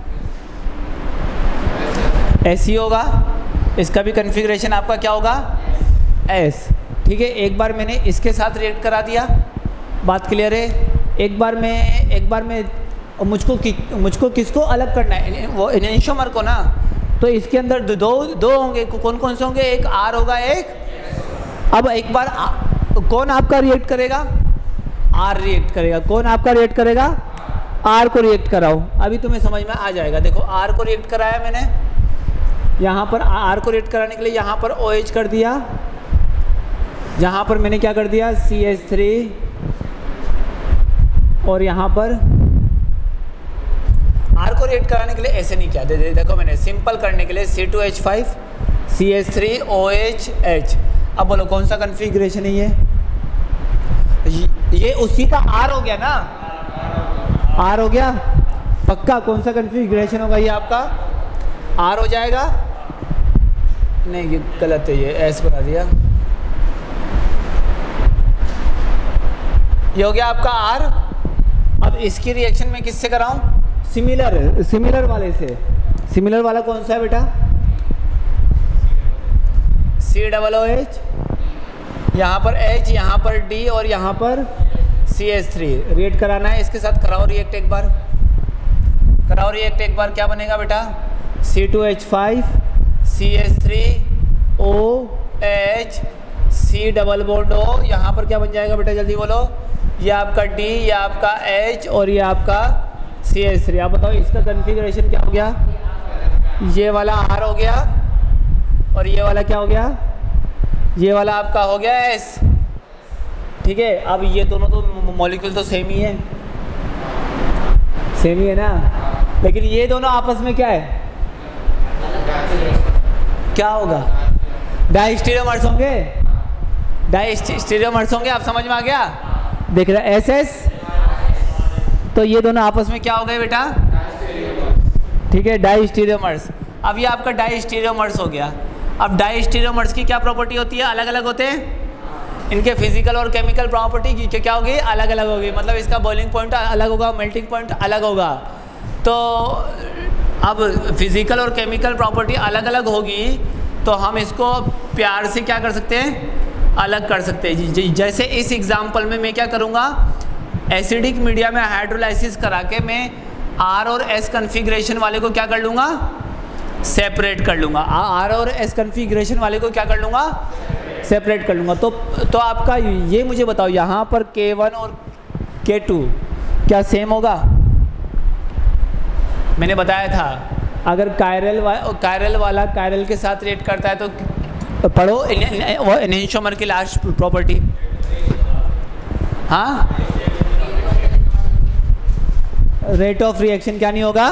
ऐसी होगा, इसका भी कन्फिग्रेशन आपका क्या होगा एस, ठीक है। एक बार मैंने इसके साथ रिएक्ट करा दिया, बात क्लियर है। एक बार मैं एक बार मैं और मुझको कि, मुझको किसको अलग करना है, वो एनेंशियोमर को ना। तो इसके अंदर दो दो होंगे, कौन कौन से होंगे, एक आर होगा एक। अब एक बार आ, कौन आपका रिएक्ट करेगा, आर रिएक्ट करेगा। कौन आपका रिएक्ट करेगा, आर को रिएक्ट कराओ। अभी तुम्हें समझ में आ जाएगा। देखो आर को रिएक्ट कराया मैंने, यहाँ पर आर को रिएक्ट कराने के लिए यहाँ पर ओ एच कर दिया, यहाँ पर मैंने क्या कर दिया सी एच थ्री, और यहाँ पर आर को रिएक्ट कराने के लिए ऐसे नहीं किया। दे, दे, देखो मैंने सिंपल करने के लिए C two H five C H three O H H. अब बोलो कौन सा कन्फिग्रेशन है ये, ये उसी का आर हो गया ना, आर हो गया पक्का। कौन सा कन्फिग्रेशन होगा ये आपका, आर हो जाएगा। नहीं ये गलत है, ये एस बना दिया, ये हो गया आपका आर। अब इसकी रिएक्शन में किससे कराऊं, सिमिलर सिमिलर वाले से। सिमिलर वाला कौन सा है बेटा, सी डबल ओ एच, यहाँ पर H, यहाँ पर D और यहाँ पर सी एच थ्री रिएक्ट कराना है। इसके साथ कराओ रिएक्ट एक बार, कराओ रिएक्ट एक बार। क्या बनेगा बेटा, C two H five C H three O H C double bond O। यहाँ पर क्या बन जाएगा बेटा, जल्दी बोलो, ये आपका D, ये आपका H और ये आपका सी एच थ्री। आप बताओ इसका कन्फिग्रेशन क्या हो गया, ये वाला R हो गया और ये वाला क्या हो गया, ये वाला आपका हो गया एस। ठीक है, अब ये दोनों तो मॉलिक्यूल तो सेम ही है, सेम ही है ना, लेकिन ये दोनों आपस में क्या है, क्या होगा, डाइस्टीरियोमर्स होंगे, डाइस्टीरियोमर्स होंगे। आप समझ में आ गया, देख रहे एस एस, तो ये दोनों आपस में क्या हो गए बेटा, ठीक है, डाइस्टीरियोमर्स। अब ये आपका डाइस्टीरियोमर्स हो गया। अब डाइस्टीरियोमर्स की क्या प्रॉपर्टी होती है, अलग अलग होते हैं। इनके फिजिकल और केमिकल प्रॉपर्टी की क्या होगी, अलग अलग होगी। मतलब इसका बॉइलिंग पॉइंट अलग होगा, मेल्टिंग पॉइंट अलग होगा। तो अब फिजिकल और केमिकल प्रॉपर्टी अलग अलग होगी, तो हम इसको प्यार से क्या कर सकते हैं, अलग कर सकते हैं। जैसे इस एग्जाम्पल में मैं क्या करूँगा, एसिडिक मीडिया में हाइड्रोलाइसिस करा के मैं आर और एस कन्फिग्रेशन वाले को क्या कर लूँगा, सेपरेट कर लूँगा। आर और एस कन्फिग्रेशन वाले को क्या कर लूँगा, सेपरेट कर लूँगा। तो तो आपका ये मुझे बताओ, यहाँ पर के वन और के टू क्या सेम होगा। मैंने बताया था अगर कायरल वा, कायरल वाला कायरल के साथ रिएक्ट करता है तो पढ़ो वो एनेंशियोमर की लास्ट प्रॉपर्टी। हाँ, रेट ऑफ रिएक्शन क्या नहीं होगा,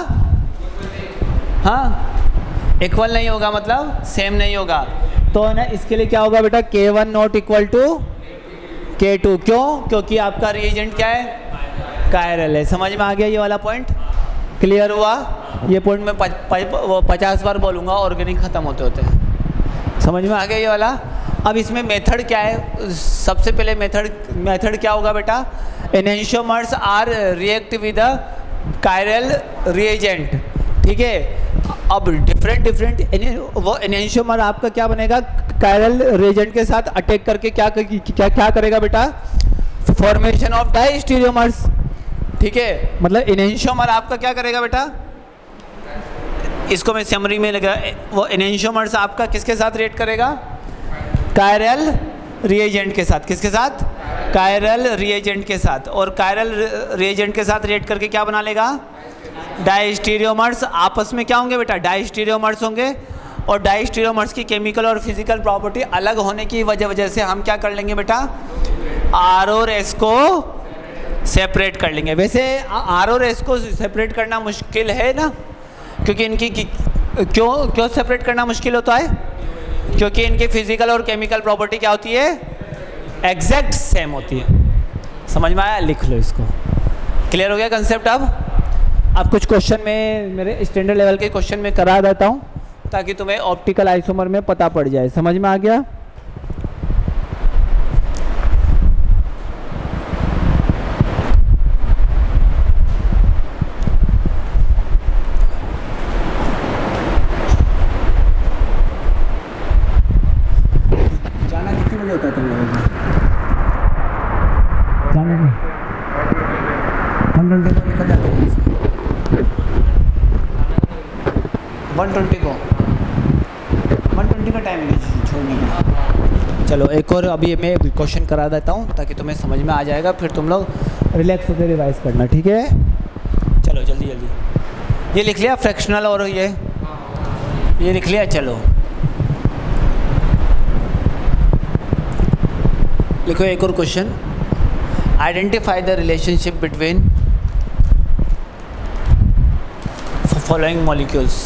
हाँ इक्वल नहीं होगा, मतलब सेम नहीं होगा। तो ना इसके लिए क्या होगा बेटा, K one not equal to K two. क्यों, क्योंकि आपका रिएजेंट क्या है, कायरल है। समझ में आ गया ये वाला पॉइंट, क्लियर हुआ। ये पॉइंट मैं पच, पच, वो पचास बार बोलूँगा, ऑर्गेनिक ख़त्म होते होते। समझ में आ गया ये वाला। अब इसमें मेथड क्या है, सबसे पहले मेथड मेथड क्या होगा बेटा, enantiomers are react with a chiral reagent. ठीक है, अब डिफरेंट डिफरेंट वो एनेंशियोमर आपका क्या बनेगा, कायरल रिएजेंट के साथ अटैक करके क्या क्या क्या करेगा बेटा, फॉर्मेशन ऑफ डाइस्टीरियोमर्स। ठीक है, मतलब एनेंशियोमर आपका क्या करेगा बेटा, इसको मैं समरी में लगा, वो एनेंशियोमर्स आपका किसके साथ रिएक्ट करेगा, कायरल रिएजेंट के साथ। किसके साथ, कायरल रिएजेंट के साथ। और कायरल रिएजेंट के साथ रिएक्ट करके क्या बना लेगा, डाइस्टीरियोमर्स। आपस में क्या होंगे बेटा, डाइस्टीरियोमर्स होंगे। और डाइस्टीरियोमर्स की केमिकल और फिजिकल प्रॉपर्टी अलग होने की वजह वजह से हम क्या कर लेंगे बेटा, आर और एस को सेपरेट कर लेंगे। वैसे आर और एस को सेपरेट करना मुश्किल है ना, क्योंकि इनकी क्यों क्यों सेपरेट करना मुश्किल होता है, क्योंकि इनकी फिजिकल और केमिकल प्रॉपर्टी क्या होती है, एग्जैक्ट सेम होती है। समझ में आया, लिख लो इसको। क्लियर हो गया कंसेप्ट। अब अब कुछ क्वेश्चन में मेरे स्टैंडर्ड लेवल के क्वेश्चन में करा देता हूँ, ताकि तुम्हें ऑप्टिकल आइसोमर में पता पड़ जाए। समझ में आ गया। जाना कितने बजे होता है तुम लोगों का, जाने में पंद्रह घंटे तो निकल जाते हैं। वन ट्वेंटी को वन ट्वेंटी का टाइम है छोड़ने का। चलो एक और अभी मैं क्वेश्चन करा देता हूँ ताकि तुम्हें समझ में आ जाएगा, फिर तुम लोग रिलैक्स होकर रिवाइज करना, ठीक है? चलो जल्दी जल्दी। ये लिख लिया फ्रैक्शनल और ये ये लिख लिया। चलो लिखो एक और question. Identify the relationship between following molecules.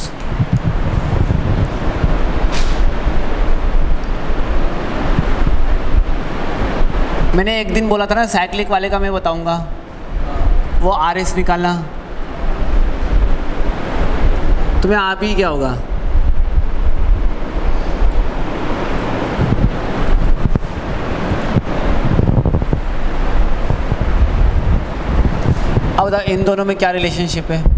मैंने एक दिन बोला था ना साइक्लिक वाले का मैं बताऊंगा, वो आर एस निकालना। तुम्हें आप ही क्या होगा? अब बताओ इन दोनों में क्या रिलेशनशिप है?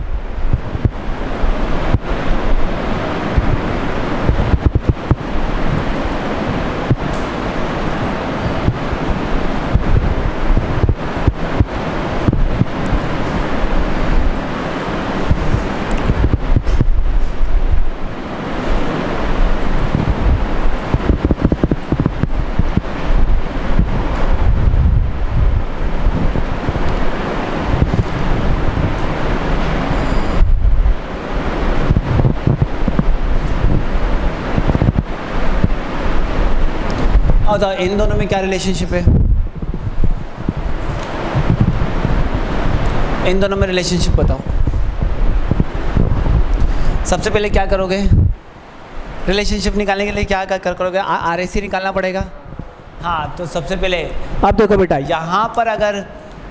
और इन दोनों में क्या रिलेशनशिप है? इन दोनों में रिलेशनशिप बताओ। सबसे पहले क्या करोगे? रिलेशनशिप निकालने के लिए क्या कर करोगे? आर एस सी निकालना पड़ेगा। हाँ, तो सबसे पहले अब देखो बेटा, यहाँ पर अगर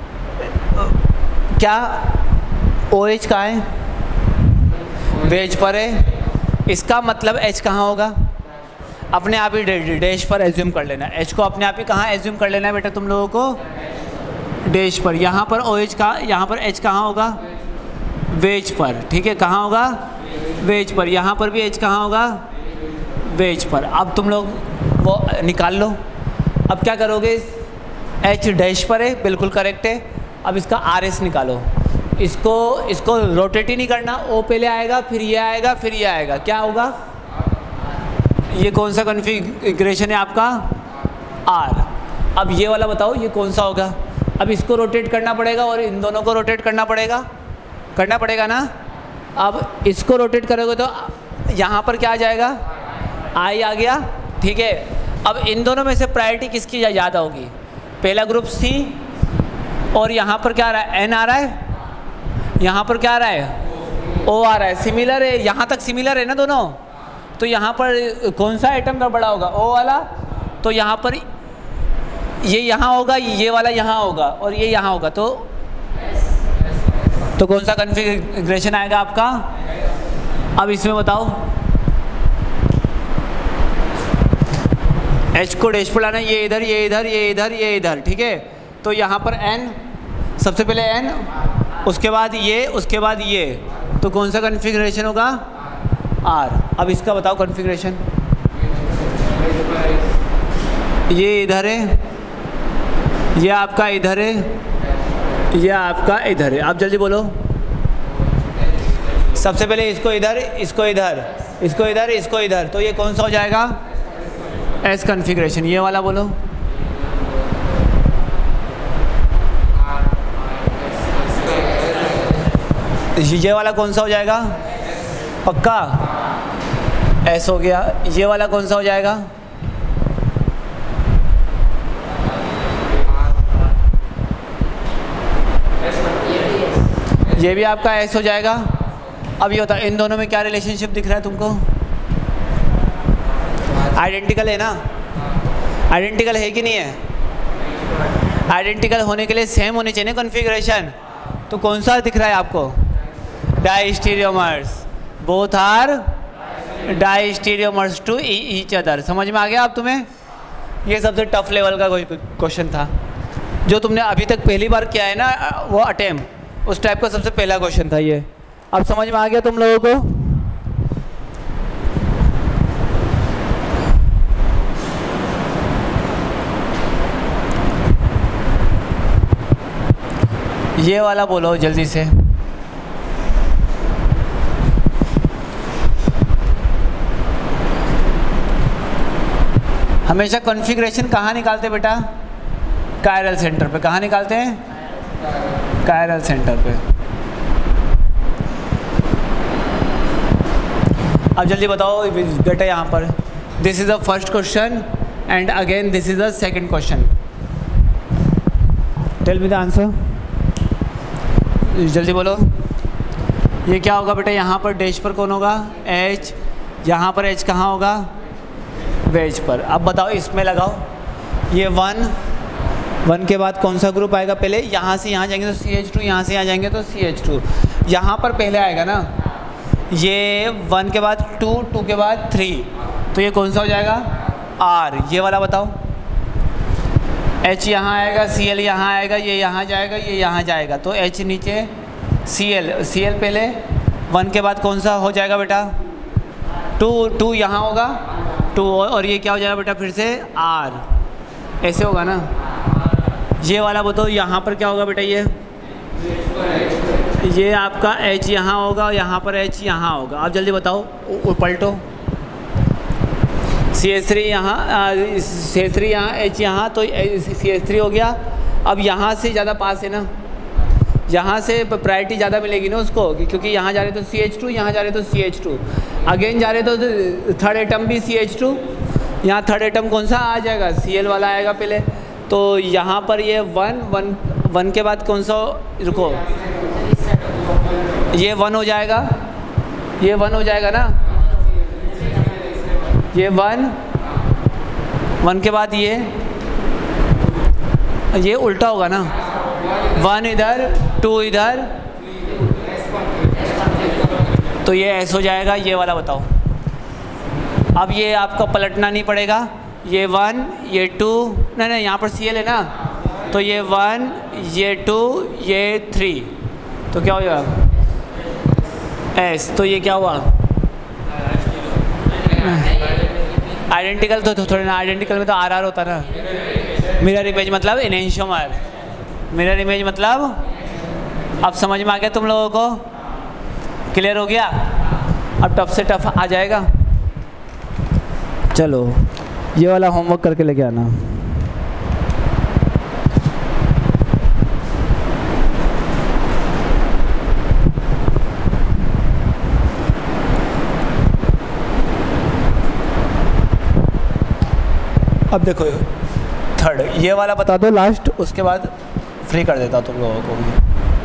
क्या ओ एच कहाँ है? वेज पर है। इसका मतलब एच कहाँ होगा? अपने आप ही डैश पर एज्यूम कर लेना। एच को अपने आप ही कहाँ एज्यूम कर लेना है बेटा तुम लोगों को? डैश पर। यहाँ पर ओ एच का, यहाँ पर एच कहाँ होगा? वेज पर। ठीक है, कहाँ होगा? वेज पर। यहाँ पर भी एच कहाँ होगा? वेज पर। अब तुम लोग वो निकाल लो। अब क्या करोगे? एच डैश पर है, बिल्कुल करेक्ट है। अब इसका आर एस निकालो। इसको इसको रोटेट ही नहीं करना। ओ पहले आएगा, फिर ये आएगा, फिर ये आएगा। क्या होगा? ये कौन सा कॉन्फ़िगरेशन है आपका? आर। अब ये वाला बताओ ये कौन सा होगा? अब इसको रोटेट करना पड़ेगा और इन दोनों को रोटेट करना पड़ेगा, करना पड़ेगा ना। अब इसको रोटेट करोगे तो यहाँ पर क्या आ जाएगा? आई आ गया। ठीक है, अब इन दोनों में से प्रायोरिटी किसकी ज़्यादा होगी? पहला ग्रुप सी, और यहाँ पर क्या आ रहा है? एन आ रहा है। यहाँ पर क्या आ रहा है? ओ आ रहा है। सिमिलर है, यहाँ तक सिमिलर है ना दोनों। तो यहाँ पर कौन सा आइटम का बड़ा होगा? ओ वाला। तो यहाँ पर ये यहाँ होगा, ये वाला यहाँ होगा, और ये यहाँ होगा। तो तो कौन सा कॉन्फ़िगरेशन आएगा आपका? अब इसमें बताओ, एच को डैश पर लाना। ये इधर, ये इधर, ये इधर, ये इधर। ठीक है, तो यहाँ पर एन, सबसे पहले एन, उसके बाद ये, उसके बाद ये। तो कौन सा कॉन्फ़िगरेशन होगा? आर। अब इसका बताओ कॉन्फ़िगरेशन। ये इधर है, ये आपका इधर है, ये आपका इधर है। आप जल्दी बोलो। सबसे पहले इसको इधर, इसको इधर, इसको इधर, इसको इधर। तो ये कौन सा हो जाएगा? S configuration. ये वाला बोलो। ये वाला कौन सा हो जाएगा? पक्का एस हो गया। ये वाला कौन सा हो जाएगा? ये भी आपका एस हो जाएगा। अब ये होता है, इन दोनों में क्या रिलेशनशिप दिख रहा है तुमको? आइडेंटिकल है ना? आइडेंटिकल है कि नहीं है? आइडेंटिकल होने के लिए सेम होने चाहिए कॉन्फ़िगरेशन। तो कौन सा दिख रहा है आपको? Diastereomers. Both are diastereomers to each other. समझ में आ गया आप तुम्हें? ये सबसे टफ लेवल का क्वेश्चन था जो तुमने अभी तक पहली बार किया है ना, वो अटेम्प्ट, उस टाइप का सबसे पहला क्वेश्चन था ये। अब समझ में आ गया तुम लोगों को? ये वाला बोलो जल्दी से। हमेशा कॉन्फ़िगरेशन कहाँ निकालते हैं बेटा? कायरल सेंटर पे। कहाँ निकालते हैं? कायरल सेंटर पे। अब जल्दी बताओ बेटा यहाँ पर, this is the first question and again this is the second question. Tell me the answer, जल्दी बोलो। ये क्या होगा बेटा? यहाँ पर डैश पर कौन होगा? एच। यहाँ पर एच कहाँ होगा? वेज पर। अब बताओ इसमें लगाओ, ये वन, वन के बाद कौन सा ग्रुप आएगा? पहले यहाँ से यहाँ जाएंगे तो सी एच टू, यहाँ से यहाँ जाएंगे तो सी एच टू। यहाँ पर पहले आएगा ना, ये वन के बाद टू, टू के बाद थ्री, तो ये कौन सा हो जाएगा? आर। ये वाला बताओ। एच यहाँ आएगा, सी एल यहाँ आएगा, ये यहाँ जाएगा, ये यहाँ जाएगा, तो एच नीचे, सी एल, सी एल पहले, वन के बाद कौन सा हो जाएगा बेटा? टू, टू यहाँ होगा, टू, और ये क्या हो जाएगा बेटा? फिर से आर। ऐसे होगा ना। ये वाला बताओ यहाँ पर क्या होगा बेटा? ये ये आपका एच यहाँ होगा और यहाँ पर एच यहाँ होगा। आप जल्दी बताओ, पलटो। सी एच थ्री यहाँ, सी एच थ्री यहाँ, एच यहाँ, तो सी एच थ्री हो गया। अब यहाँ से ज़्यादा पास है ना, यहाँ से प्रायोरिटी ज़्यादा मिलेगी ना उसको, क्योंकि यहाँ जा रहे तो सी एच टू, यहाँ जा रहे तो सी एच टू, अगेन जा रहे तो थर्ड एटम भी सी एच टू, यहाँ थर्ड एटम कौन सा आ जाएगा? सी एल वाला आएगा पहले। तो यहाँ पर ये वन, वन, वन के बाद कौन सा? रुको, ये वन हो जाएगा, ये वन हो जाएगा ना, ये वन, वन के बाद ये ये उल्टा होगा ना, वन इधर, टू इधर, तो ये ऐसा हो जाएगा। ये वाला बताओ। अब ये आपको पलटना नहीं पड़ेगा, ये वन, ये टू, नहीं नहीं यहाँ पर सी एल है ना, तो ये वन, ये टू, ये थ्री, तो क्या हो जाएगा? एस। तो ये क्या हुआ? आइडेंटिकल तो थोड़े ना, आइडेंटिकल में तो आर आर होता ना। मिरर इमेज मतलब एनेंशियोमर, मिरर इमेज मतलब, अब समझ में आ गया तुम लोगों को? क्लियर हो गया? अब टफ से टफ आ जाएगा। चलो ये वाला होमवर्क करके लेके आना। अब देखो थर्ड, ये वाला बता दो लास्ट, उसके बाद फ्री कर देता तुम लोगों को भी।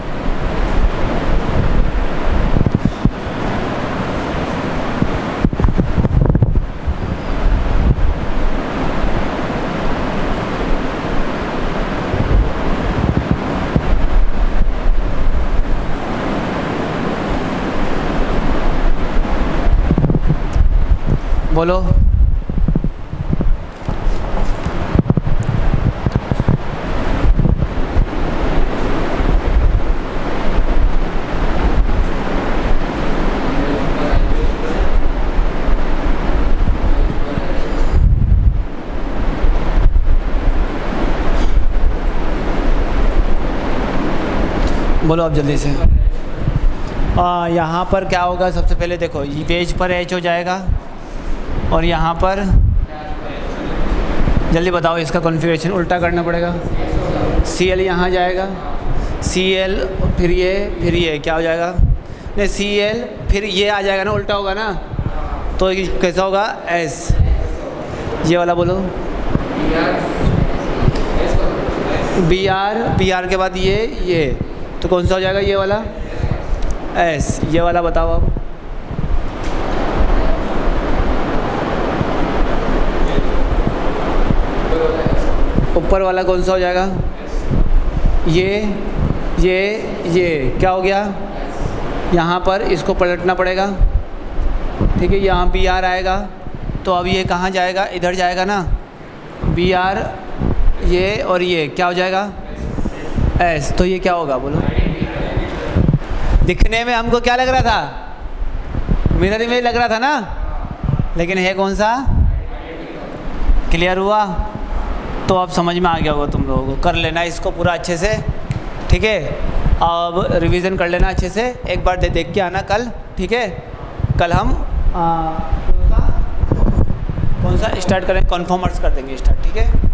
बोलो। बोलो अब जल्दी से। आ, यहाँ पर क्या होगा? सबसे पहले देखो, वेज पर एच हो जाएगा और यहाँ पर, जल्दी बताओ इसका कॉन्फ़िगरेशन उल्टा करना पड़ेगा। सी एल यहाँ जाएगा, सी एल, फिर ये, फिर ये क्या हो जाएगा? नहीं, सी एल फिर ये आ जाएगा ना, उल्टा होगा ना, तो कैसा होगा? एस। ये वाला बोलो। बी आर, बी आर के बाद ये, ये, तो कौन सा हो जाएगा? ये वाला एस। ये वाला बताओ अब। ऊपर वाला कौन सा हो जाएगा? ये, ये, ये क्या हो गया? यहाँ पर इसको पलटना पड़ेगा, ठीक है। यहाँ बी आर आएगा, तो अब ये कहाँ जाएगा? इधर जाएगा ना, बी आर, ये और ये क्या हो जाएगा? एस। तो ये क्या होगा बोलो? दिखने में हमको क्या लग रहा था? मिरर इमेज लग रहा था ना, लेकिन है कौन सा? क्लियर हुआ? तो अब समझ में आ गया होगा तुम लोगों को। कर लेना इसको पूरा अच्छे से, ठीक है। अब रिवीजन कर लेना अच्छे से, एक बार दे देख के आना कल, ठीक है। कल हम आ, कौन सा स्टार्ट करें? कन्फर्मर्स कर देंगे स्टार्ट, ठीक है।